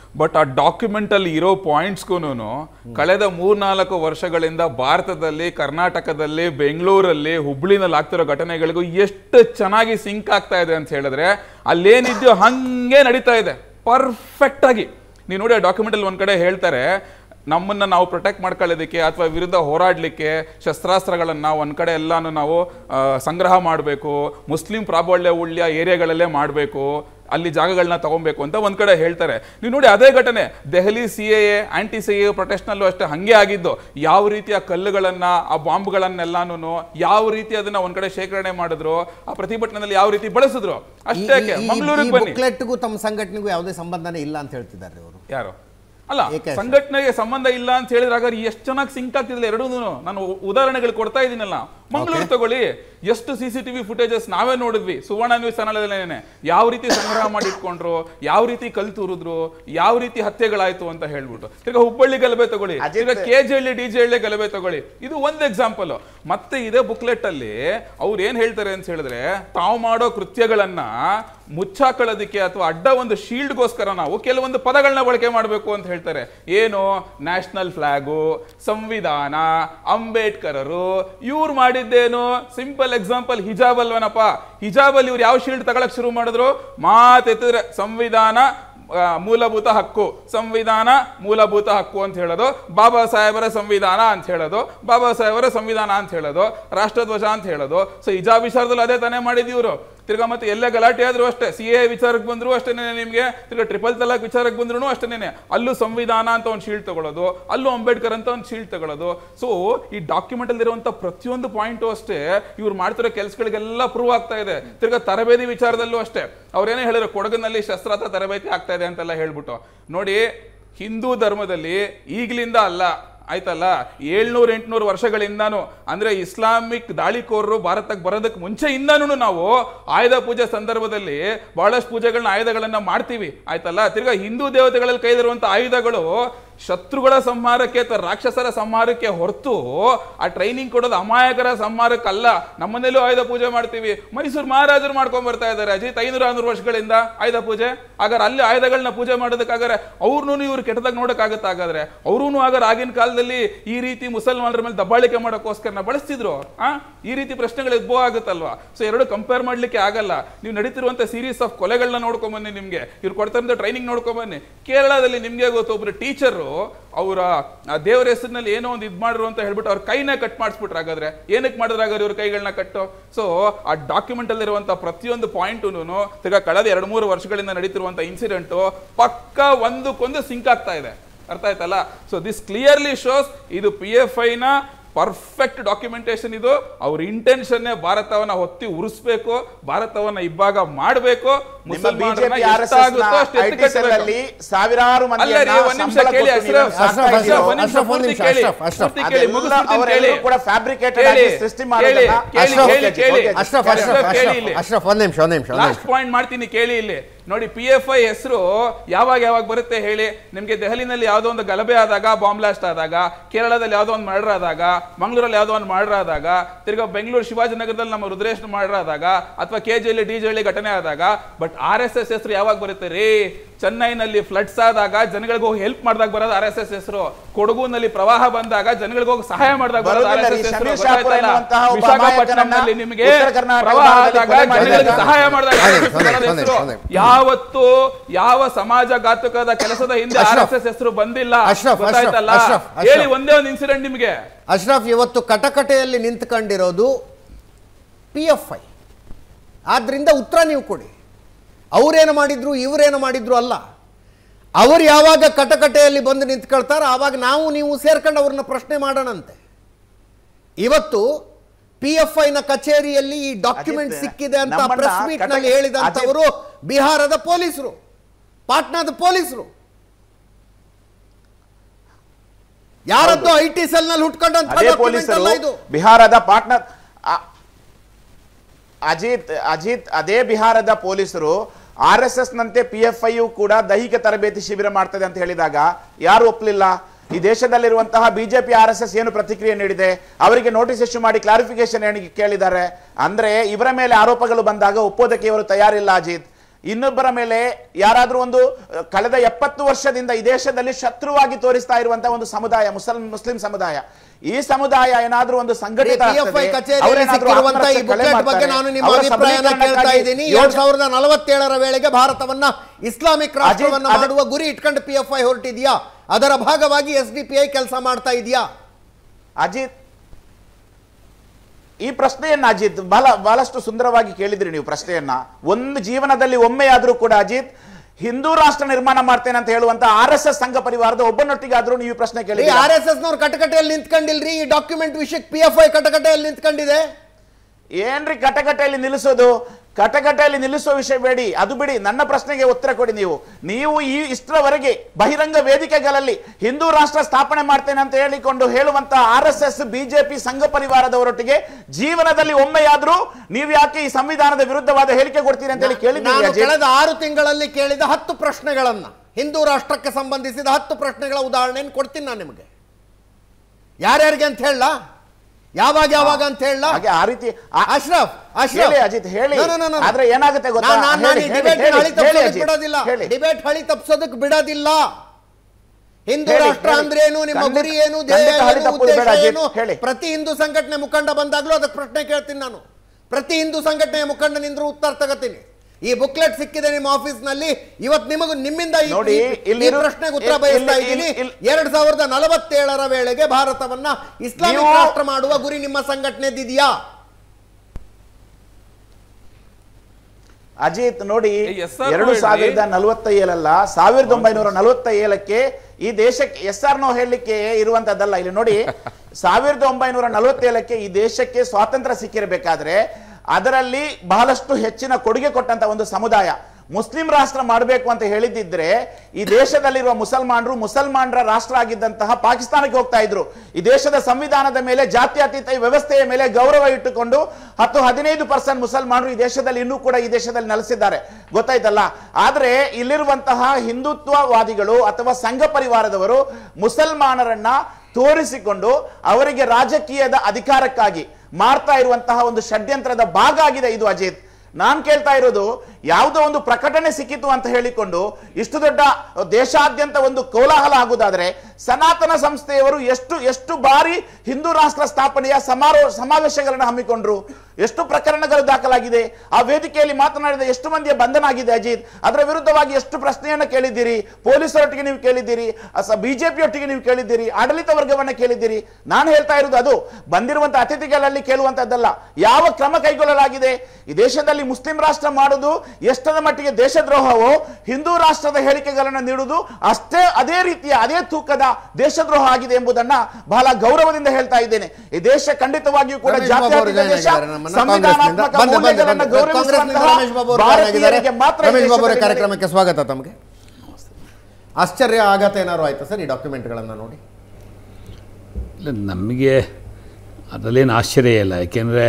ಬಟ್ ಆ ಡಾಕ್ಯುಮೆಂಟ್ ಅಲ್ಲಿ ಇರೋ ಪಾಯಿಂಟ್ಸ್ಗೂ ಕಳೆದ ಮೂರ್ನಾಲ್ಕು ವರ್ಷಗಳಿಂದ ಭಾರತದಲ್ಲಿ, ಕರ್ನಾಟಕದಲ್ಲಿ, ಬೆಂಗಳೂರಲ್ಲಿ, ಹುಬ್ಳಿನಲ್ಲಿ ಆಗ್ತಿರೋ ಘಟನೆಗಳಿಗೂ ಎಷ್ಟು ಚೆನ್ನಾಗಿ ಸಿಂಕ್ ಆಗ್ತಾ ಇದೆ ಅಂತ ಹೇಳಿದ್ರೆ ಅಲ್ಲೇನಿದ್ಯೋ ಹಂಗೆ ನಡೀತಾ ಇದೆ ಪರ್ಫೆಕ್ಟ್ ಆಗಿ. ನೀವು ನೋಡಿ ಆ ಡಾಕ್ಯುಮೆಂಟ್ ಅಲ್ಲಿ ಒಂದ್ ಕಡೆ ಹೇಳ್ತಾರೆ, ನಮ್ಮನ್ನ ನಾವು ಪ್ರೊಟೆಕ್ಟ್ ಮಾಡ್ಕೊಳ್ಳೋದಕ್ಕೆ ಅಥವಾ ವಿರುದ್ಧ ಹೋರಾಡಲಿಕ್ಕೆ ಶಸ್ತ್ರಾಸ್ತ್ರಗಳನ್ನು ಒಂದು ಕಡೆ ಎಲ್ಲಾನು ನಾವು ಸಂಗ್ರಹ ಮಾಡಬೇಕು, ಮುಸ್ಲಿಂ ಪ್ರಾಬಲ್ಯ ಉಳ್ಯ ಏರಿಯಾಗಳಲ್ಲೇ ಮಾಡಬೇಕು, ಅಲ್ಲಿ ಜಾಗಗಳನ್ನ ತಗೊಬೇಕು ಅಂತ ಒಂದ್ ಕಡೆ ಹೇಳ್ತಾರೆ. ನೀವು ನೋಡಿ ಅದೇ ಘಟನೆ Delhi C A anti C A ಪ್ರೊಟೆಸ್ಟ್ನಲ್ಲೂ ಅಷ್ಟೇ ಹಂಗೆ ಆಗಿದ್ದು. ಯಾವ ರೀತಿಯ ಕಲ್ಲುಗಳನ್ನ, ಆ ಬಾಂಬ್ಗಳನ್ನೆಲ್ಲಾನು ಯಾವ ರೀತಿ ಅದನ್ನ ಒಂದ್ ಕಡೆ ಶೇಖರಣೆ ಮಾಡಿದ್ರು, ಆ ಪ್ರತಿಭಟನೆಯಲ್ಲಿ ಯಾವ ರೀತಿ ಬಳಸಿದ್ರು ಅಷ್ಟೇ. ಮಂಗಳೂರಿಗೆ ಬನ್ನಿ, ಬುಕ್ಲೆಟ್ಗೂ ತಮ್ಮ ಸಂಘಟನೆಗೂ ಯಾವುದೇ ಸಂಬಂಧನೇ ಇಲ್ಲ ಅಂತ ಹೇಳ್ತಿದ್ದಾರೆ ಅವರು. ಯಾರು ಅಲ್ಲ, ಸಂಘಟನೆಗೆ ಸಂಬಂಧ ಇಲ್ಲ ಅಂತ ಹೇಳಿದ್ರೆ ಹಾಗಾದ್ರೆ ಎಷ್ಟು ಚೆನ್ನಾಗಿ ಸಿಂಕ್ ಆಗ್ತಿಲ್ಲ ಎರಡೂ. ನಾನು ಉದಾಹರಣೆಗಳು ಕೊಡ್ತಾ ಇದ್ದೀನಲ್ಲ. ಮಂಗಳೂರು ತಗೊಳ್ಳಿ, ಎಷ್ಟು ಸಿ ಸಿ ಟಿವಿ ಫುಟೇಜಸ್ ನಾವೇ ನೋಡಿದ್ವಿ ಸುವರ್ಣ ನ್ಯೂಸ್ ಚಾನಲ್. ಯಾವ ರೀತಿ ಸಂಗ್ರಹ ಮಾಡಿ ಇಟ್ಕೊಂಡ್ರು, ಯಾವ ರೀತಿ ಕಲ್ ತೂರಿದ್ರು, ಯಾವ ರೀತಿ ಹತ್ಯೆಗಳಾಯ್ತು ಅಂತ ಹೇಳ್ಬಿಟ್ಟು. ಈಗ ಹುಬ್ಬಳ್ಳಿ ಗಲಭೆ ತಗೊಳ್ಳಿ, ಈಗ K J Halli D J Halli ಗಲಭೆ ತಗೊಳ್ಳಿ, ಇದು ಒಂದ್ ಎಕ್ಸಾಂಪಲ್. ಮತ್ತೆ ಇದೇ ಬುಕ್ಲೆಟ್ ಅಲ್ಲಿ ಅವ್ರು ಏನ್ ಹೇಳ್ತಾರೆ ಅಂತ ಹೇಳಿದ್ರೆ, ತಾವು ಮಾಡೋ ಕೃತ್ಯಗಳನ್ನ ಮುಚ್ಚಾಕೊಳ್ಳೋದಕ್ಕೆ ಅಥವಾ ಅಡ್ಡ ಒಂದು ಶೀಲ್ಡ್ಗೋಸ್ಕರ ನಾವು ಕೆಲವೊಂದು ಪದಗಳನ್ನ ಬಳಕೆ ಮಾಡಬೇಕು ಅಂತ ಹೇಳ್ತಾರೆ. ಏನು, ನ್ಯಾಷನಲ್ ಫ್ಲಾಗು, ಸಂವಿಧಾನ, ಅಂಬೇಡ್ಕರರು, ಇವ್ರು ಮಾಡಿದ್ದೇನು ಸಿಂಪಲ್ ಎಕ್ಸಾಂಪಲ್ ಹಿಜಾಬ್ ಅಲ್ವನಪ್ಪ. ಹಿಜಾಬ್ ಅಲ್ಲಿ ಇವ್ರು ಯಾವ ಶೀಲ್ಡ್ ತಗೊಳಕ್ ಶುರು ಮಾಡಿದ್ರು, ಮಾತೆತ್ತಿದ್ರೆ ಸಂವಿಧಾನ ಮೂಲಭೂತ ಹಕ್ಕು, ಸಂವಿಧಾನ ಮೂಲಭೂತ ಹಕ್ಕು ಅಂತ ಹೇಳೋದು, ಬಾಬಾ ಸಾಹೇಬರ ಸಂವಿಧಾನ ಅಂತ ಹೇಳೋದು, ಬಾಬಾ ಸಾಹೇಬರ ಸಂವಿಧಾನ ಅಂತ ಹೇಳೋದು, ರಾಷ್ಟ್ರಧ್ವಜ ಅಂತ ಹೇಳೋದು. ಸೊ ಹಿಜಾಬ್ ವಿಚಾರದಲ್ಲಿ ಅದೇ ತಾನೇ ಮಾಡಿದ್ವಿ. ತಿರ್ಗಾ ಮತ್ತೆ ಎಲ್ಲೇ ಗಲಾಟೆ ಆದ್ರೂ ಅಷ್ಟೇ, ಸಿ ಎ ವಿಚಾರಕ್ಕೆ ಬಂದ್ರು ಅಷ್ಟೇನೆ, ನಿಮ್ಗೆ ತಿರ್ಗಾ ಟ್ರಿಪಲ್ ತಲಾಕ್ ವಿಚಾರಕ್ಕೆ ಬಂದ್ರು ಅಷ್ಟೇನೆ, ಅಲ್ಲೂ ಸಂವಿಧಾನ ಅಂತ ಒಂದು ಶೀಲ್ಡ್ ತಗೊಳ್ಳೋದು, ಅಲ್ಲೂ ಅಂಬೇಡ್ಕರ್ ಅಂತ ಒಂದು ಶೀಲ್ಡ್ ತಗೊಳ್ಳೋದು. ಸೊ ಈ ಡಾಕ್ಯುಮೆಂಟ್ ಅಲ್ಲಿರುವಂತ ಪ್ರತಿಯೊಂದು ಪಾಯಿಂಟು ಅಷ್ಟೇ ಇವ್ರು ಮಾಡ್ತಿರೋ ಕೆಲಸಗಳಿಗೆಲ್ಲ ಪ್ರೂವ್ ಆಗ್ತಾ ಇದೆ. ತಿರ್ಗಾ ತರಬೇತಿ ವಿಚಾರದಲ್ಲೂ ಅಷ್ಟೇ ಅವ್ರೇನೇ ಹೇಳಿದ್ರು, ಕೊಡಗಿನಲ್ಲಿ ಶಸ್ತ್ರಾಸ್ತ್ರ ತರಬೇತಿ ಆಗ್ತಾ ಇದೆ ಅಂತೆಲ್ಲ ಹೇಳ್ಬಿಟ್ಟು. ನೋಡಿ, ಹಿಂದೂ ಧರ್ಮದಲ್ಲಿ ಈಗಲಿಂದ ಅಲ್ಲ ಆಯ್ತಲ್ಲ, ಏಳ್ನೂರ ಎಂಟುನೂರು ವರ್ಷಗಳಿಂದಾನು, ಅಂದ್ರೆ ಇಸ್ಲಾಮಿಕ್ ದಾಳಿಕೋರರು ಭಾರತಕ್ಕೆ ಬರೋದಕ್ಕೆ ಮುಂಚೆಯಿಂದಾನು ನಾವು ಆಯುಧ ಪೂಜೆ ಸಂದರ್ಭದಲ್ಲಿ ಬಹಳಷ್ಟು ಪೂಜೆಗಳನ್ನ ಆಯುಧಗಳನ್ನ ಮಾಡ್ತೀವಿ ಆಯ್ತಲ್ಲ. ತಿರ್ಗಾ ಹಿಂದೂ ದೇವತೆಗಳಲ್ಲಿ ಕೈದಿರುವಂತ ಆಯುಧಗಳು ಶತ್ರುಗಳ ಸಂಹಾರಕ್ಕೆ ಅಥವಾ ರಾಕ್ಷಸರ ಸಂಹಾರಕ್ಕೆ ಹೊರತು ಆ ಟ್ರೈನಿಂಗ್ ಕೊಡೋದು ಅಮಾಯಕರ ಸಂಹಾರಕ್ಕಲ್ಲ. ನಮ್ಮನೇಲೂ ಆಯುಧ ಪೂಜೆ ಮಾಡ್ತೀವಿ. ಮೈಸೂರು ಮಹಾರಾಜರು ಮಾಡ್ಕೊಂಡ್ ಬರ್ತಾ ಇದ್ದಾರೆ ಅಜಿತ್ ಐನೂರ ಆರ್ನೂರು ವರ್ಷಗಳಿಂದ ಆಯುಧ ಪೂಜೆ. ಹಾಗಾದ್ರೆ ಅಲ್ಲಿ ಆಯುಧಗಳನ್ನ ಪೂಜೆ ಮಾಡೋದಕ್ಕಾಗಾರೆ ಅವ್ರನ್ನೂ ಇವ್ರು ಕೆಟ್ಟದಾಗ ನೋಡಕ್ಕಾಗತ್ತ? ಹಾಗಾದ್ರೆ ಅವ್ರೂ ಆಗಾರ ಆಗಿನ ಕಾಲದಲ್ಲಿ ಈ ರೀತಿ ಮುಸಲ್ಮಾನರ ಮೇಲೆ ದಬ್ಬಾಳಿಕೆ ಮಾಡೋಕ್ಕೋಸ್ಕರ ಬಳಸ್ತಿದ್ರು? ಆ ಈ ರೀತಿ ಪ್ರಶ್ನೆಗಳು ಉದ್ಭವ ಆಗುತ್ತಲ್ವಾ? ಸೊ ಎರಡು ಕಂಪೇರ್ ಮಾಡ್ಲಿಕ್ಕೆ ಆಗಲ್ಲ. ನೀವು ನಡೀತಿರುವಂತ ಸೀರೀಸ್ ಆಫ್ ಕೊಲೆಗಳನ್ನ ನೋಡ್ಕೊಂಡ್ ಬನ್ನಿ, ನಿಮ್ಗೆ ಇವ್ರು ಕೊಡ್ತಾ ಟ್ರೈನಿಂಗ್ ನೋಡ್ಕೊಂಡ್ ಬನ್ನಿ. ಕೇರಳದಲ್ಲಿ ನಿಮ್ಗೆ ಗೊತ್ತು, ಒಬ್ರು ಟೀಚರು ಅವರ ದೇವರ ಹೆಸರಿನಲ್ಲಿ ಏನೋ ಒಂದು ಇದ್ ಮಾಡ್ರು ಅಂತ ಹೇಳ್ಬಿಟ್ಟು ಅವ್ರ ಕೈನ ಕಟ್ ಮಾಡಿಸ್ಬಿಟ್ರು. ಹಾಗಾದ್ರೆ ಏನಕ್ಕೆ ಮಾಡಿದ್ರಾಗಾದ್ರೆ ಇವ್ರ ಕೈಗಳನ್ನ ಕಟ್ಟು? ಸೊ ಆ ಡಾಕ್ಯುಮೆಂಟ್ ಅಲ್ಲಿರುವಂತಹ ಪ್ರತಿಯೊಂದು ಪಾಯಿಂಟು ತಿರ್ಗಾ ಕಳೆದ ಎರಡು ಮೂರು ವರ್ಷಗಳಿಂದ ನಡೀತಿರುವಂತಹ ಇನ್ಸಿಡೆಂಟ್ ಪಕ್ಕ ಒಂದಕ್ಕೊಂದು ಸಿಂಕ್ ಆಗ್ತಾ ಇದೆ. ಅರ್ಥ ಆಯ್ತಲ್ಲ? ಸೊ ದಿಸ್ ಕ್ಲಿಯರ್ಲಿ ಶೋಸ್ ಇದು ಪಿ ಎಫ್ ಐ ನ ಪರ್ಫೆಕ್ಟ್ ಡಾಕ್ಯುಮೆಂಟೇಶನ್. ಇದು ಅವ್ರ ಇಂಟೆನ್ಷನ್ ಭಾರತವನ್ನ ಹೊತ್ತಿ ಉರಿಸ್ಬೇಕು, ಭಾರತವನ್ನ ಇಬ್ಬಾಗ ಮಾಡಬೇಕು, ಸಾವಿರಾರು ಪಾಯಿಂಟ್ ಮಾಡ್ತೀನಿ ಕೇಳಿ ಇಲ್ಲಿ ನೋಡಿ. ಪಿ ಎಫ್ ಐ ಹೆಸರು ಯಾವಾಗ ಯಾವಾಗ ಬರುತ್ತೆ ಹೇಳಿ? ನಿಮ್ಗೆ ದೆಹಲಿನಲ್ಲಿ ಯಾವ್ದೋ ಒಂದು ಗಲಭೆ ಆದಾಗ, ಬಾಂಬ್ ಬ್ಲಾಸ್ಟ್ ಆದಾಗ, ಕೇರಳದಲ್ಲಿ ಯಾವ್ದೋ ಒಂದು ಮರ್ಡರ್ ಆದಾಗ, ಮಂಗಳೂರಲ್ಲಿ ಯಾವ್ದೋ ಒಂದು ಮರ್ಡರ್ ಆದಾಗ, ತಿರ್ಗಾ ಬೆಂಗಳೂರು ಶಿವಾಜಿನಗರದಲ್ಲಿ ನಮ್ಮ ರುದ್ರೇಶ್ ಮರ್ಡರ್ ಆದಾಗ, ಅಥವಾ ಕೆ ಜಿ ಡಿ ಜಿ ಘಟನೆ ಆದಾಗ. ಬಟ್ ಆರ್ ಎಸ್ ಎಸ್ ಹೆಸರು ಯಾವಾಗ ಬರುತ್ತೆ ರೀ? ಚೆನ್ನೈನಲ್ಲಿ ಫ್ಲಡ್ಸ್ ಆದಾಗ ಜನಗಳಿಗೆ ಹೋಗಿ ಹೆಲ್ಪ್ ಮಾಡಿದಾಗ ಬರೋದು ಆರ್ ಎಸ್ ಎಸ್ ಹೆಸರು. ಕೊಡಗುನಲ್ಲಿ ಪ್ರವಾಹ ಬಂದಾಗ ಜನಗಳಿಗೆ ಹೋಗಿ ಸಹಾಯ ಮಾಡಿದಾಗ ಬರೋದು ಆರ್ ಎಸ್ ಎಸ್ ಹೆಸರು. ವಿಶಾಖಪಟ್ಟಣಂನಲ್ಲಿ ನಿಮಗೆ ಪ್ರವಾಹ ಆದಾಗ ಜನಗಳಿಗೆ ಸಹಾಯ ಮಾಡಿದಾಗ ಹೆಸರು. ಯಾವತ್ತು ಯಾವ ಸಮಾಜಘಾತುಕದ ಕೆಲಸದ ಹಿಂದೆ ಆರ್ ಎಸ್ ಎಸ್ ಹೆಸರು ಬಂದಿಲ್ಲ. ಗೊತ್ತಾಯ್ತಲ್ಲ? ಹೇಳಿ ಒಂದೇ ಒಂದು ಇನ್ಸಿಡೆಂಟ್ ನಿಮಗೆ. ಅಶ್ರಫ್, ಇವತ್ತು ಕಟಕಟೆಯಲ್ಲಿ ನಿಂತ್ಕೊಂಡಿರೋದು ಪಿ ಎಫ್ ಐ. ಆದ್ರಿಂದ ಉತ್ತರ ನೀವು ಕೊಡಿ. ಅವರೇನು ಮಾಡಿದ್ರು, ಇವರೇನು ಮಾಡಿದ್ರು ಅಲ್ಲ. ಅವರು ಯಾವಾಗ ಕಟಕಟೆಯಲ್ಲಿ ಬಂದು ನಿಂತ್ಕೊಳ್ತಾರೋ ಆವಾಗ ನಾವು ನೀವು ಸೇರ್ಕೊಂಡು ಅವ್ರನ್ನ ಪ್ರಶ್ನೆ ಮಾಡೋಣಂತೆ. ಇವತ್ತು ಪಿ ಎಫ್ ಐ ನ ಕಚೇರಿಯಲ್ಲಿ ಈ ಡಾಕ್ಯುಮೆಂಟ್ ಸಿಕ್ಕಿದೆ ಅಂತ ಪ್ರೆಸ್ ಮೀಟ್ ನಲ್ಲಿ ಹೇಳಿದಂತವರು ಬಿಹಾರದ ಪೊಲೀಸರು, ಪಾಟ್ನಾದ ಪೊಲೀಸರು. ಯಾರದ್ದು ಐ ಟಿ ಸೆಲ್ ನಲ್ಲಿ ಹುಟ್ಕೊಂಡಂತ ಬಿಹಾರದ ಪಾಟ್ನಾ. ಅಜಿತ್ ಅಜಿತ್ ಅದೇ ಬಿಹಾರದ ಪೊಲೀಸರು ಆರ್ ಎಸ್ ಎಸ್ ನಂತೆ ಪಿ ಎಫ್ ಐ ಕೂಡ ದೈಹಿಕ ತರಬೇತಿ ಶಿಬಿರ ಮಾಡ್ತದೆ ಅಂತ ಹೇಳಿದಾಗ ಯಾರು ಒಪ್ಪಲಿಲ್ಲ. ಈ ದೇಶದಲ್ಲಿರುವಂತಹ ಬಿಜೆಪಿ ಆರ್ ಎಸ್ ಎಸ್ ಏನು ಪ್ರತಿಕ್ರಿಯೆ ನೀಡಿದೆ? ಅವರಿಗೆ ನೋಟಿಸ್ ಇಶ್ಯೂ ಮಾಡಿ ಕ್ಲಾರಿಫಿಕೇಶನ್ ಕೇಳಿದ್ದಾರೆ. ಅಂದ್ರೆ ಇವರ ಮೇಲೆ ಆರೋಪಗಳು ಬಂದಾಗ ಒಪ್ಪೋದಕ್ಕೆ ಇವರು ತಯಾರಿಲ್ಲ ಅಜಿತ್. ಇನ್ನೊಬ್ಬರ ಮೇಲೆ ಯಾರಾದ್ರೂ ಒಂದು ಕಳೆದ ಎಪ್ಪತ್ತು ವರ್ಷದಿಂದ ಈ ದೇಶದಲ್ಲಿ ಶತ್ರುವಾಗಿ ತೋರಿಸ್ತಾ ಇರುವಂತಹ ಒಂದು ಸಮುದಾಯ ಮುಸ್ಲಿಂ ಮುಸ್ಲಿಂ ಸಮುದಾಯ, ಈ ಸಮುದಾಯ ಏನಾದ್ರೂ ಒಂದು ಸಂಘಟಿತ ಬಗ್ಗೆ ನಾನು ನಿಮ್ಮ ಅಭಿಪ್ರಾಯನ ಕೇಳ್ತಾ ಇದ್ದೀನಿ. ಎರಡ್ ಸಾವಿರದ ನಲವತ್ತೇಳರ ವೇಳೆಗೆ ಭಾರತವನ್ನ ಇಸ್ಲಾಮಿಕ್ ರಾಷ್ಟ್ರವನ್ನ ಮಾಡುವ ಗುರಿ ಇಟ್ಕೊಂಡು ಪಿ ಎಫ್ ಐ ಹೊರಟಿದ್ಯಾ? ಅದರ ಭಾಗವಾಗಿ ಎಸ್ ಡಿ ಪಿ ಐ ಕೆಲಸ ಮಾಡ್ತಾ ಇದೆಯಾ? ಅಜಿತ್, ಈ ಪ್ರಶ್ನೆಯನ್ನ ಅಜಿತ್ ಬಹಳ ಬಹಳಷ್ಟು ಸುಂದರವಾಗಿ ಕೇಳಿದ್ರಿ ನೀವು ಪ್ರಶ್ನೆಯನ್ನ. ಒಂದು ಜೀವನದಲ್ಲಿ ಒಮ್ಮೆಯಾದ್ರೂ ಕೂಡ ಅಜಿತ್ ಹಿಂದೂ ರಾಷ್ಟ್ರ ನಿರ್ಮಾಣ ಮಾಡ್ತೇನೆ ಅಂತ ಹೇಳುವಂತ ಆರ್ ಎಸ್ ಎಸ್ ಸಂಘ ಪರಿವಾರದ ಒಬ್ಬನೊಟ್ಟಿಗಾದ್ರೂ ನೀವು ಪ್ರಶ್ನೆ ಕೇಳಿ. ಆರ್ ಎಸ್ ಎಸ್ ನವ್ರು ಕಟಕಟೆಯಲ್ಲಿ ನಿಂತ್ಕೊಂಡಿಲ್ರಿ, ಈ ಡಾಕ್ಯುಮೆಂಟ್ ವಿಷಯಕ್ಕೆ ಪಿ ಎಫ್ ಐ ಕಟಕಟೆಯಲ್ಲಿ ನಿಂತ್ಕೊಂಡಿದೆ. ಏನ್ರಿ ಕಟಕಟೆಯಲ್ಲಿ ನಿಲ್ಲಿಸೋದು? ಕಟಕಟೆಯಲ್ಲಿ ನಿಲ್ಲಿಸುವ ವಿಷಯ ಬೇಡಿ, ಅದು ಬಿಡಿ. ನನ್ನ ಪ್ರಶ್ನೆಗೆ ಉತ್ತರ ಕೊಡಿ. ನೀವು ನೀವು ಈ ಇಷ್ಟರವರೆಗೆ ಬಹಿರಂಗ ವೇದಿಕೆಗಳಲ್ಲಿ ಹಿಂದೂ ರಾಷ್ಟ್ರ ಸ್ಥಾಪನೆ ಮಾಡ್ತೇನೆ ಅಂತ ಹೇಳಿಕೊಂಡು ಹೇಳುವಂತ ಆರ್ ಎಸ್ ಎಸ್ ಬಿಜೆಪಿ ಸಂಘ ಪರಿವಾರದವರೊಟ್ಟಿಗೆ ಜೀವನದಲ್ಲಿ ಒಮ್ಮೆಯಾದ್ರೂ ನೀವು ಯಾಕೆ ಈ ಸಂವಿಧಾನದ ವಿರುದ್ಧವಾದ ಹೇಳಿಕೆ ಕೊಡ್ತೀರಿ ಅಂತ ಹೇಳಿ ಕೇಳಿದ್ದೀನಿ. ಕಳೆದ ಆರು ತಿಂಗಳಲ್ಲಿ ಕೇಳಿದ ಹತ್ತು ಪ್ರಶ್ನೆಗಳನ್ನ, ಹಿಂದೂ ರಾಷ್ಟ್ರಕ್ಕೆ ಸಂಬಂಧಿಸಿದ ಹತ್ತು ಪ್ರಶ್ನೆಗಳ ಉದಾಹರಣೆಯನ್ನು ಕೊಡ್ತೀನಿ ನಾನು ನಿಮಗೆ. ಯಾರ್ಯಾರಿಗೆ ಅಂತ ಹೇಳ, ಯಾವಾಗ ಯಾವಾಗ ಅಂತ ಹೇಳ. ಆ ರೀತಿ ಅಶ್ರಫ್ ಅಶ್ರಫ್ ಅಜಿತ್ ಹೇಳಿ. ಆದ್ರೆ ಏನಾಗುತ್ತೆ ಗೊತ್ತಾ, ಬಿಡೋದಿಲ್ಲ, ಡಿಬೇಟ್ ಹಳಿ ತಪ್ಪಿಸೋದಕ್ಕೆ ಬಿಡೋದಿಲ್ಲ. ಹಿಂದೂ ರಾಷ್ಟ್ರ ಅಂದ್ರೆ ಏನು, ನಿಮ್ಮ ಗುರಿ ಏನು, ಉದ್ದೇಶ ಏನು? ಪ್ರತಿ ಹಿಂದೂ ಸಂಘಟನೆ ಮುಖಂಡ ಬಂದಾಗ್ಲೂ ಅದಕ್ಕೆ ಪ್ರಶ್ನೆ ಕೇಳ್ತೀನಿ ನಾನು. ಪ್ರತಿ ಹಿಂದೂ ಸಂಘಟನೆಯ ಮುಖಂಡನಿಂದ ಉತ್ತರ ತಗೋತೀನಿ. ಈ ಬುಕ್ಲೆಟ್ ಸಿಕ್ಕಿದೆ ನಿಮ್ಮ ಆಫೀಸ್ ನಲ್ಲಿ, ಇವತ್ತು ನಿಮಗೂ ನಿಮ್ಮಿಂದ ಈ ಪ್ರಶ್ನೆಗೆ ಉತ್ತರ ಬಯಸ್ತಾ ಇದ್ದೀನಿ. ಎರಡ್ ಸಾವಿರದ ನಲವತ್ತೇಳರ ವೇಳೆಗೆ ಭಾರತವನ್ನ ಇಸ್ಲಾಮಿಕ್ ರಾಷ್ಟ್ರ ಮಾಡುವ ಗುರಿ ನಿಮ್ಮ ಸಂಘಟನೆದಿದೆಯಾ? ಅಜಿತ್ ನೋಡಿ, ಎರಡು ಸಾವಿರದ ನಲವತ್ತ ಏಳಲ್ಲ, ಸಾವಿರದ ಒಂಬೈನೂರ ನಲವತ್ತ ಏಳಕ್ಕೆ ಈ ದೇಶಕ್ಕೆ ಎಸ್ ಆರ್ ನೋ ಹೇಳಲಿಕ್ಕೆ ಇರುವಂತದ್ದಲ್ಲ. ಇಲ್ಲಿ ನೋಡಿ, ಸಾವಿರದ ಒಂಬೈನೂರ ನಲವತ್ತೇಳಕ್ಕೆ ಈ ದೇಶಕ್ಕೆ ಸ್ವಾತಂತ್ರ್ಯ ಸಿಕ್ಕಿರಬೇಕಾದ್ರೆ ಅದರಲ್ಲಿ ಬಹಳಷ್ಟು ಹೆಚ್ಚಿನ ಕೊಡುಗೆ ಕೊಟ್ಟಂತ ಒಂದು ಸಮುದಾಯ ಮುಸ್ಲಿಂ ರಾಷ್ಟ್ರ ಮಾಡಬೇಕು ಅಂತ ಹೇಳಿದ್ದಿದ್ರೆ ಈ ದೇಶದಲ್ಲಿರುವ ಮುಸಲ್ಮಾನರು ಮುಸಲ್ಮಾನರ ರಾಷ್ಟ್ರ ಆಗಿದ್ದಂತಹ ಪಾಕಿಸ್ತಾನಕ್ಕೆ ಹೋಗ್ತಾ ಇದ್ರು. ಈ ದೇಶದ ಸಂವಿಧಾನದ ಮೇಲೆ, ಜಾತ್ಯತೀತ ವ್ಯವಸ್ಥೆಯ ಮೇಲೆ ಗೌರವ ಇಟ್ಟುಕೊಂಡು ಹತ್ತು ಹದಿನೈದು ಪರ್ಸೆಂಟ್ ಮುಸಲ್ಮಾನರು ಈ ದೇಶದಲ್ಲಿ ಇನ್ನೂ ಕೂಡ ಈ ದೇಶದಲ್ಲಿ ನೆಲೆಸಿದ್ದಾರೆ, ಗೊತ್ತಾಯ್ತಲ್ಲ. ಆದ್ರೆ ಇಲ್ಲಿರುವಂತಹ ಹಿಂದುತ್ವವಾದಿಗಳು ಅಥವಾ ಸಂಘ ಪರಿವಾರದವರು ಮುಸಲ್ಮಾನರನ್ನ ತೋರಿಸಿಕೊಂಡು ಅವರಿಗೆ ರಾಜಕೀಯದ ಅಧಿಕಾರಕ್ಕಾಗಿ ಮಾಡ್ತಾ ಇರುವಂತಹ ಒಂದು ಷಡ್ಯಂತ್ರದ ಭಾಗ ಆಗಿದೆ ಇದು ಅಜಿತ್. ನಾನ್ ಕೇಳ್ತಾ ಇರೋದು, ಯಾವುದೋ ಒಂದು ಪ್ರಕಟಣೆ ಸಿಕ್ಕಿತು ಅಂತ ಹೇಳಿಕೊಂಡು ಇಷ್ಟು ದೊಡ್ಡ ದೇಶಾದ್ಯಂತ ಒಂದು ಕೋಲಾಹಲ ಆಗುವುದಾದ್ರೆ ಸನಾತನ ಸಂಸ್ಥೆಯವರು ಎಷ್ಟು ಎಷ್ಟು ಬಾರಿ ಹಿಂದೂ ರಾಷ್ಟ್ರ ಸ್ಥಾಪನೆಯ ಸಮಾರೋಹ ಸಮಾವೇಶಗಳನ್ನು ಹಮ್ಮಿಕೊಂಡ್ರು, ಎಷ್ಟು ಪ್ರಕರಣಗಳು ದಾಖಲಾಗಿದೆ, ಆ ವೇದಿಕೆಯಲ್ಲಿ ಮಾತನಾಡಿದ ಎಷ್ಟು ಮಂದಿಯ ಬಂಧನ ಆಗಿದೆ ಅಜಿತ್. ಅದರ ವಿರುದ್ಧವಾಗಿ ಎಷ್ಟು ಪ್ರಶ್ನೆಯನ್ನು ಕೇಳಿದ್ದೀರಿ, ಪೊಲೀಸರೊಟ್ಟಿಗೆ ನೀವು ಕೇಳಿದ್ದೀರಿ, ಬಿಜೆಪಿಯೊಟ್ಟಿಗೆ ನೀವು ಕೇಳಿದ್ದೀರಿ, ಆಡಳಿತ ವರ್ಗವನ್ನ ಕೇಳಿದ್ದೀರಿ. ನಾನು ಹೇಳ್ತಾ ಇರೋದು ಅದು ಬಂದಿರುವಂತಹ ಅತಿಥಿಗಳಲ್ಲಿ ಕೇಳುವಂತದ್ದಲ್ಲ, ಯಾವ ಕ್ರಮ ಕೈಗೊಳ್ಳಲಾಗಿದೆ. ಈ ದೇಶದಲ್ಲಿ ಮುಸ್ಲಿಂ ರಾಷ್ಟ್ರ ಮಾಡುವುದು ಎಷ್ಟರ ಮಟ್ಟಿಗೆ ದೇಶದ್ರೋಹವೋ, ಹಿಂದೂ ರಾಷ್ಟ್ರದ ಹೇಳಿಕೆಗಳನ್ನು ನೀಡುವುದು ಅಷ್ಟೇ ಅದೇ ರೀತಿಯ ಅದೇ ತೂಕದ ದೇಶದ್ರೋಹ ಆಗಿದೆ ಎಂಬುದನ್ನ ಬಹಳ ಗೌರವದಿಂದ ಹೇಳ್ತಾ ಇದ್ದೇನೆ. ಈ ದೇಶ ಖಂಡಿತವಾಗಿಯೂ ಕೂಡ ಜಾತ್ಯತೀತ ದೇಶ, ಸಂವಿಧಾನಾತ್ಮಕ ಮೌಲ್ಯಗಳನ್ನು ಗೌರವಿಸುವಂತಹ ಭಾರತೀಯರಿಗೆ ಮಾತ್ರ. ರಮೇಶ್ ಬಾಬು ಅವರ ಕಾರ್ಯಕ್ರಮಕ್ಕೆ ಸ್ವಾಗತ. ತಮಗೆ ಆಶ್ಚರ್ಯ ಆಗತ್ತೆ ಏನಾದ್ರು ಆಯ್ತಾ ಸರ್ ಈ ಡಾಕ್ಯುಮೆಂಟ್ಗಳನ್ನು ನೋಡಿ? ಇಲ್ಲ, ನಮಗೆ ಅದರಲ್ಲೇನು ಆಶ್ಚರ್ಯ ಇಲ್ಲ. ಯಾಕೆಂದರೆ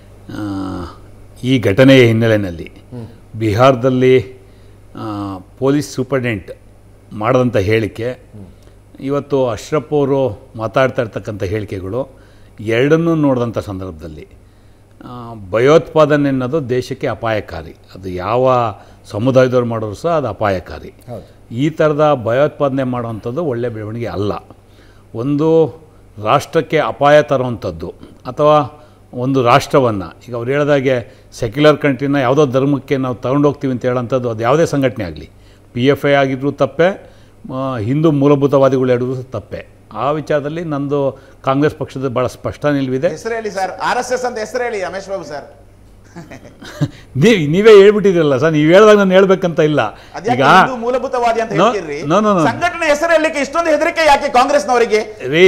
ಈ ಘಟನೆಯ ಹಿನ್ನೆಲೆಯಲ್ಲಿ ಬಿಹಾರದಲ್ಲಿ ಪೊಲೀಸ್ ಸೂಪರ್ಡೆಂಟ್ ಮಾಡಿದಂಥ ಹೇಳಿಕೆ, ಇವತ್ತು ಅಶ್ರಫ್ ಅವರು ಮಾತಾಡ್ತಾ ಇರ್ತಕ್ಕಂಥ ಹೇಳಿಕೆಗಳು ಎರಡನ್ನೂ ನೋಡಿದಂಥ ಸಂದರ್ಭದಲ್ಲಿ ಭಯೋತ್ಪಾದನೆ ಅನ್ನೋದು ದೇಶಕ್ಕೆ ಅಪಾಯಕಾರಿ. ಅದು ಯಾವ ಸಮುದಾಯದವ್ರು ಮಾಡೋರು ಸಹ ಅದು ಅಪಾಯಕಾರಿ. ಈ ಥರದ ಭಯೋತ್ಪಾದನೆ ಮಾಡುವಂಥದ್ದು ಒಳ್ಳೆಯ ಬೆಳವಣಿಗೆ ಅಲ್ಲ. ಒಂದು ರಾಷ್ಟ್ರಕ್ಕೆ ಅಪಾಯ ತರುವಂಥದ್ದು ಅಥವಾ ಒಂದು ರಾಷ್ಟ್ರವನ್ನು, ಈಗ ಅವ್ರು ಹೇಳಿದಾಗೆ ಸೆಕ್ಯುಲರ್ ಕಂಟ್ರಿನ ಯಾವುದೋ ಧರ್ಮಕ್ಕೆ ನಾವು ತಗೊಂಡೋಗ್ತೀವಿ ಅಂತ ಹೇಳೋಂಥದ್ದು ಅದು ಯಾವುದೇ ಸಂಘಟನೆ ಆಗಲಿ, ಪಿ ಎಫ್ ಐ ಆಗಿದ್ರೂ ತಪ್ಪೆ, ಹಿಂದೂ ಮೂಲಭೂತವಾದಿಗಳು ಹೇಳಿದ್ರು ತಪ್ಪೆ. ಆ ವಿಚಾರದಲ್ಲಿ ನಂದು ಕಾಂಗ್ರೆಸ್ ಪಕ್ಷದ ಭಾಳ ಸ್ಪಷ್ಟ ನಿಲುವಿದೆ. ಹೆಸರು ಹೇಳಿ ಸರ್, ಆರ್ ಎಸ್ ಎಸ್ ಅಂತ ಹೆಸರು ಹೇಳಿ ರಮೇಶ್ ಬಾಬು ಸರ್. ನೀವು ನೀವೇ ಹೇಳ್ಬಿಟ್ಟಿದ್ರಲ್ಲ ಸರ್, ನೀವು ಹೇಳಿದಾಗ ನಾನು ಹೇಳ್ಬೇಕಂತ ಇಲ್ಲ. ಈಗ ಮೂಲಭೂತವಾದಿ ಅಂತ ಹೇಳ್ತೀರಿ, ಸಂಘಟನೆ ಹೆಸರು ಹೇಳಲಿಕ್ಕೆ ಇಷ್ಟೊಂದು ಹೆದರಿಕೆ ಯಾಕೆ ಕಾಂಗ್ರೆಸ್ನವರಿಗೆ?